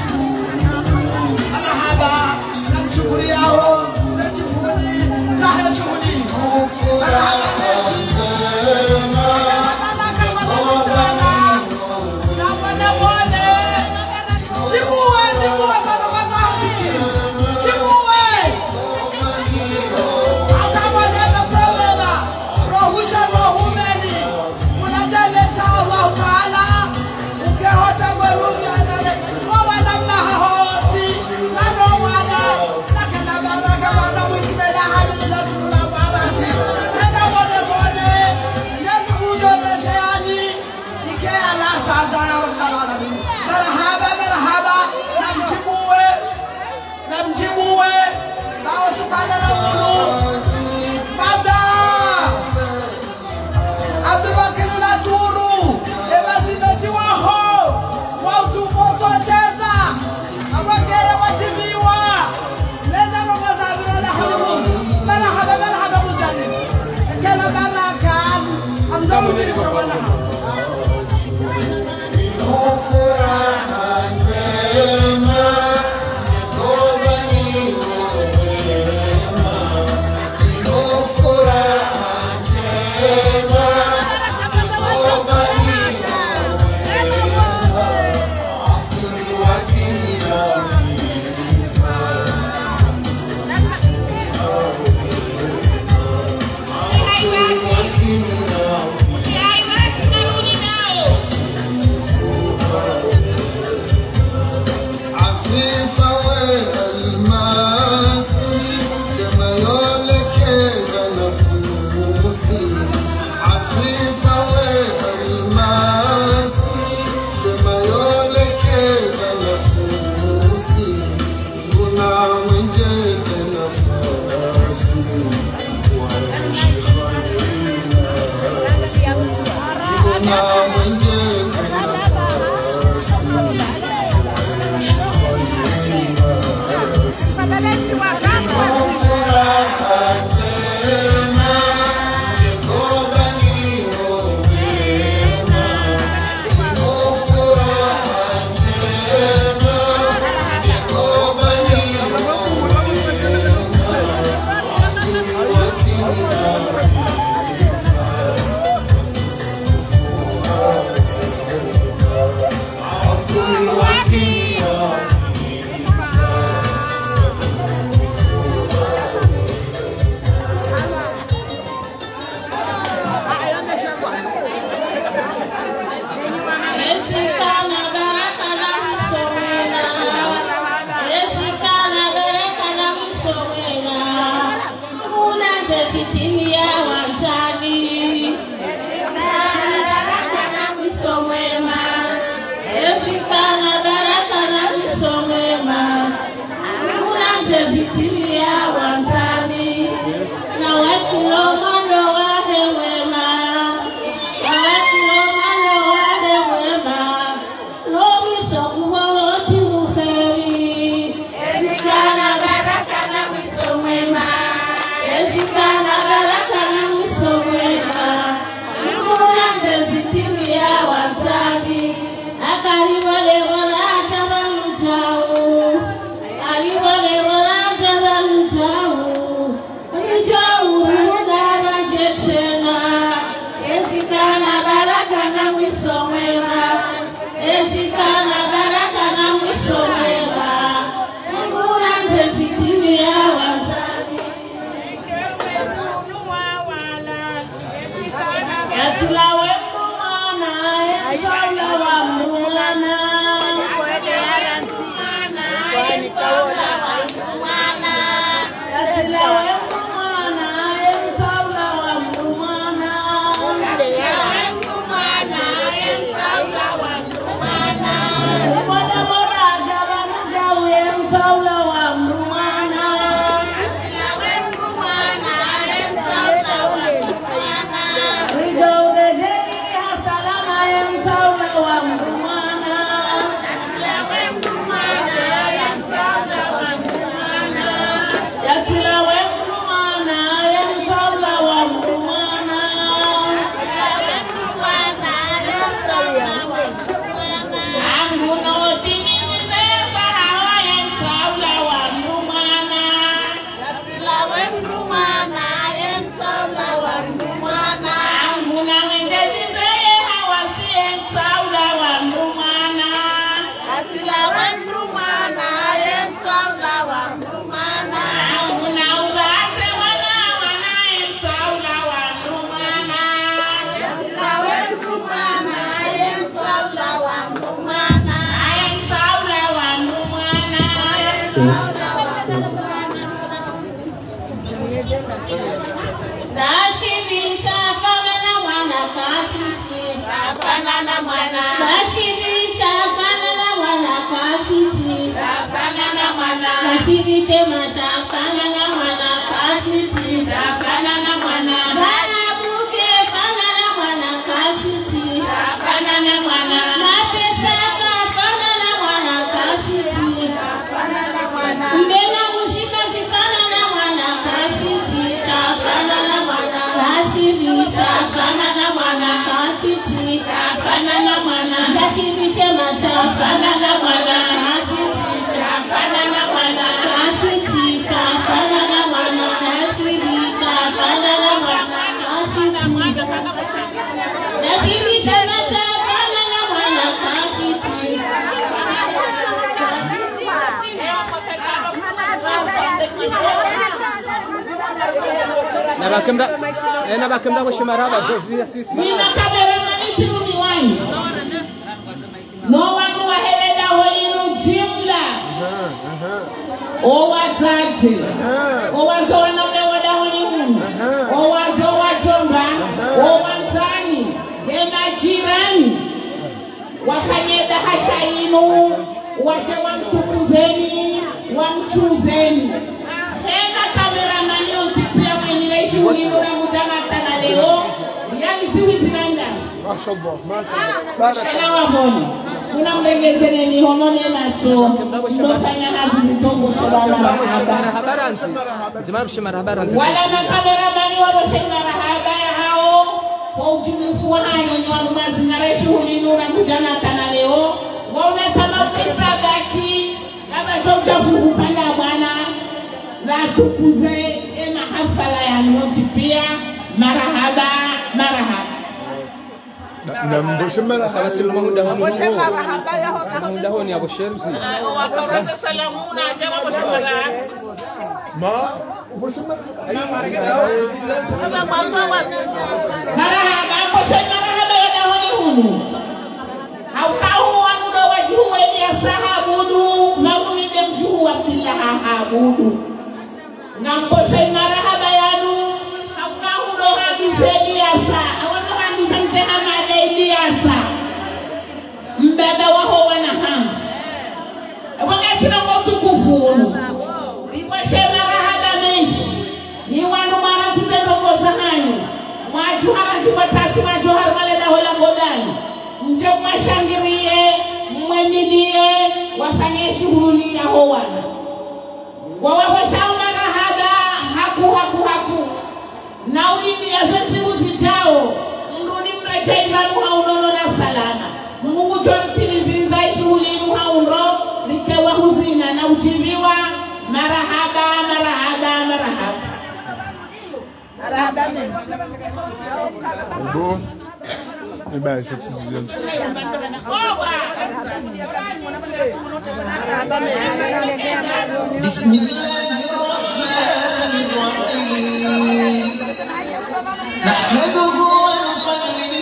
marahaba namshukuri yao zajihuni zahra shuhuni marahaba meji Nasibi safana na mwana kasiti safana na mwana Nasibi safana na mwana kasiti safana na mwana Nasibi sema safana na mwana kasiti safana na mwana Zanabuke fana na mwana kasiti safana na mwana Mapesa kafana na mwana kasiti safana na mwana Mbena muzika zifana na mwana kasiti safana na mwana Nasibi safana na mwana kasiti safana na mwana Nasibi sema safana na mwana kasiti safana na mwana kasiti safana na mwana Nasibi safana na mwana kasiti Nasibi sema safana na mwana kasiti Na bakemda na bakemda kwa shimaraba zozi sisi. Nina kamera maniti rumiwani. No wanu wahebeda holinu jimla. O watate. O wazo wanaume wada holinu. O wazo wajomba. O wanzani. Ema jirani. Wafanye bahasha inu. Waje wamtukuzeni. Wamchuzeni. Hema kameramani ontipia mwenye shughuli unamutana tana leo. Yani siwi zinanda. Mashallah, mashallah. Shalawa boni. Unamregezene mihonone macho. Unafanya kazi zitongo shalala marahaba. Habaranzi. Zimara kushimara habaranzi. Wala makameramani wabo shimara habaya hao. Kwa ujumufu wa hayo ni wanumazi na shughuli unamutana tana leo. Wauna tamapisa daki. Kama tokta fufu panda bwana. La tukuze ema hafala ya noti pia marahaba marahaba na mboshe marahaba kama timu muda honi muda honi abo sherzi wakauraza salamuna jana mboshe marahaba ma mboshe marahaba marahaba mboshe marahaba ya honi hunu haukahu wanudo wajuhu wedia sahabudu mamumide mjuhu wabdillah habudu ngamboshe marahaba yanu haukahu ndo haduzeli yasa awano handuza mseha madaili yasa mbaba waho wanahamu wangatina mbotu kufunu rikwashe marahaba menshi ni wanu maratize ndongoza hanyu mwaju harati watasi mwaju harmaleda hola godani nje mwashangirie mwemilie wafanye shughuli ya howana wawapashao marahaba haku haku haku na ulindi ya zensibu zijao mrudi mrecha imanu haunono na salama mungu chomtimiziza shughuli inu hauno likewa huzina na ujiliwa marahaba marahaba marahaba marahaba Bon. Eh ben, c'est si bien. بسم الله الرحمن الرحيم نحمده ونصلي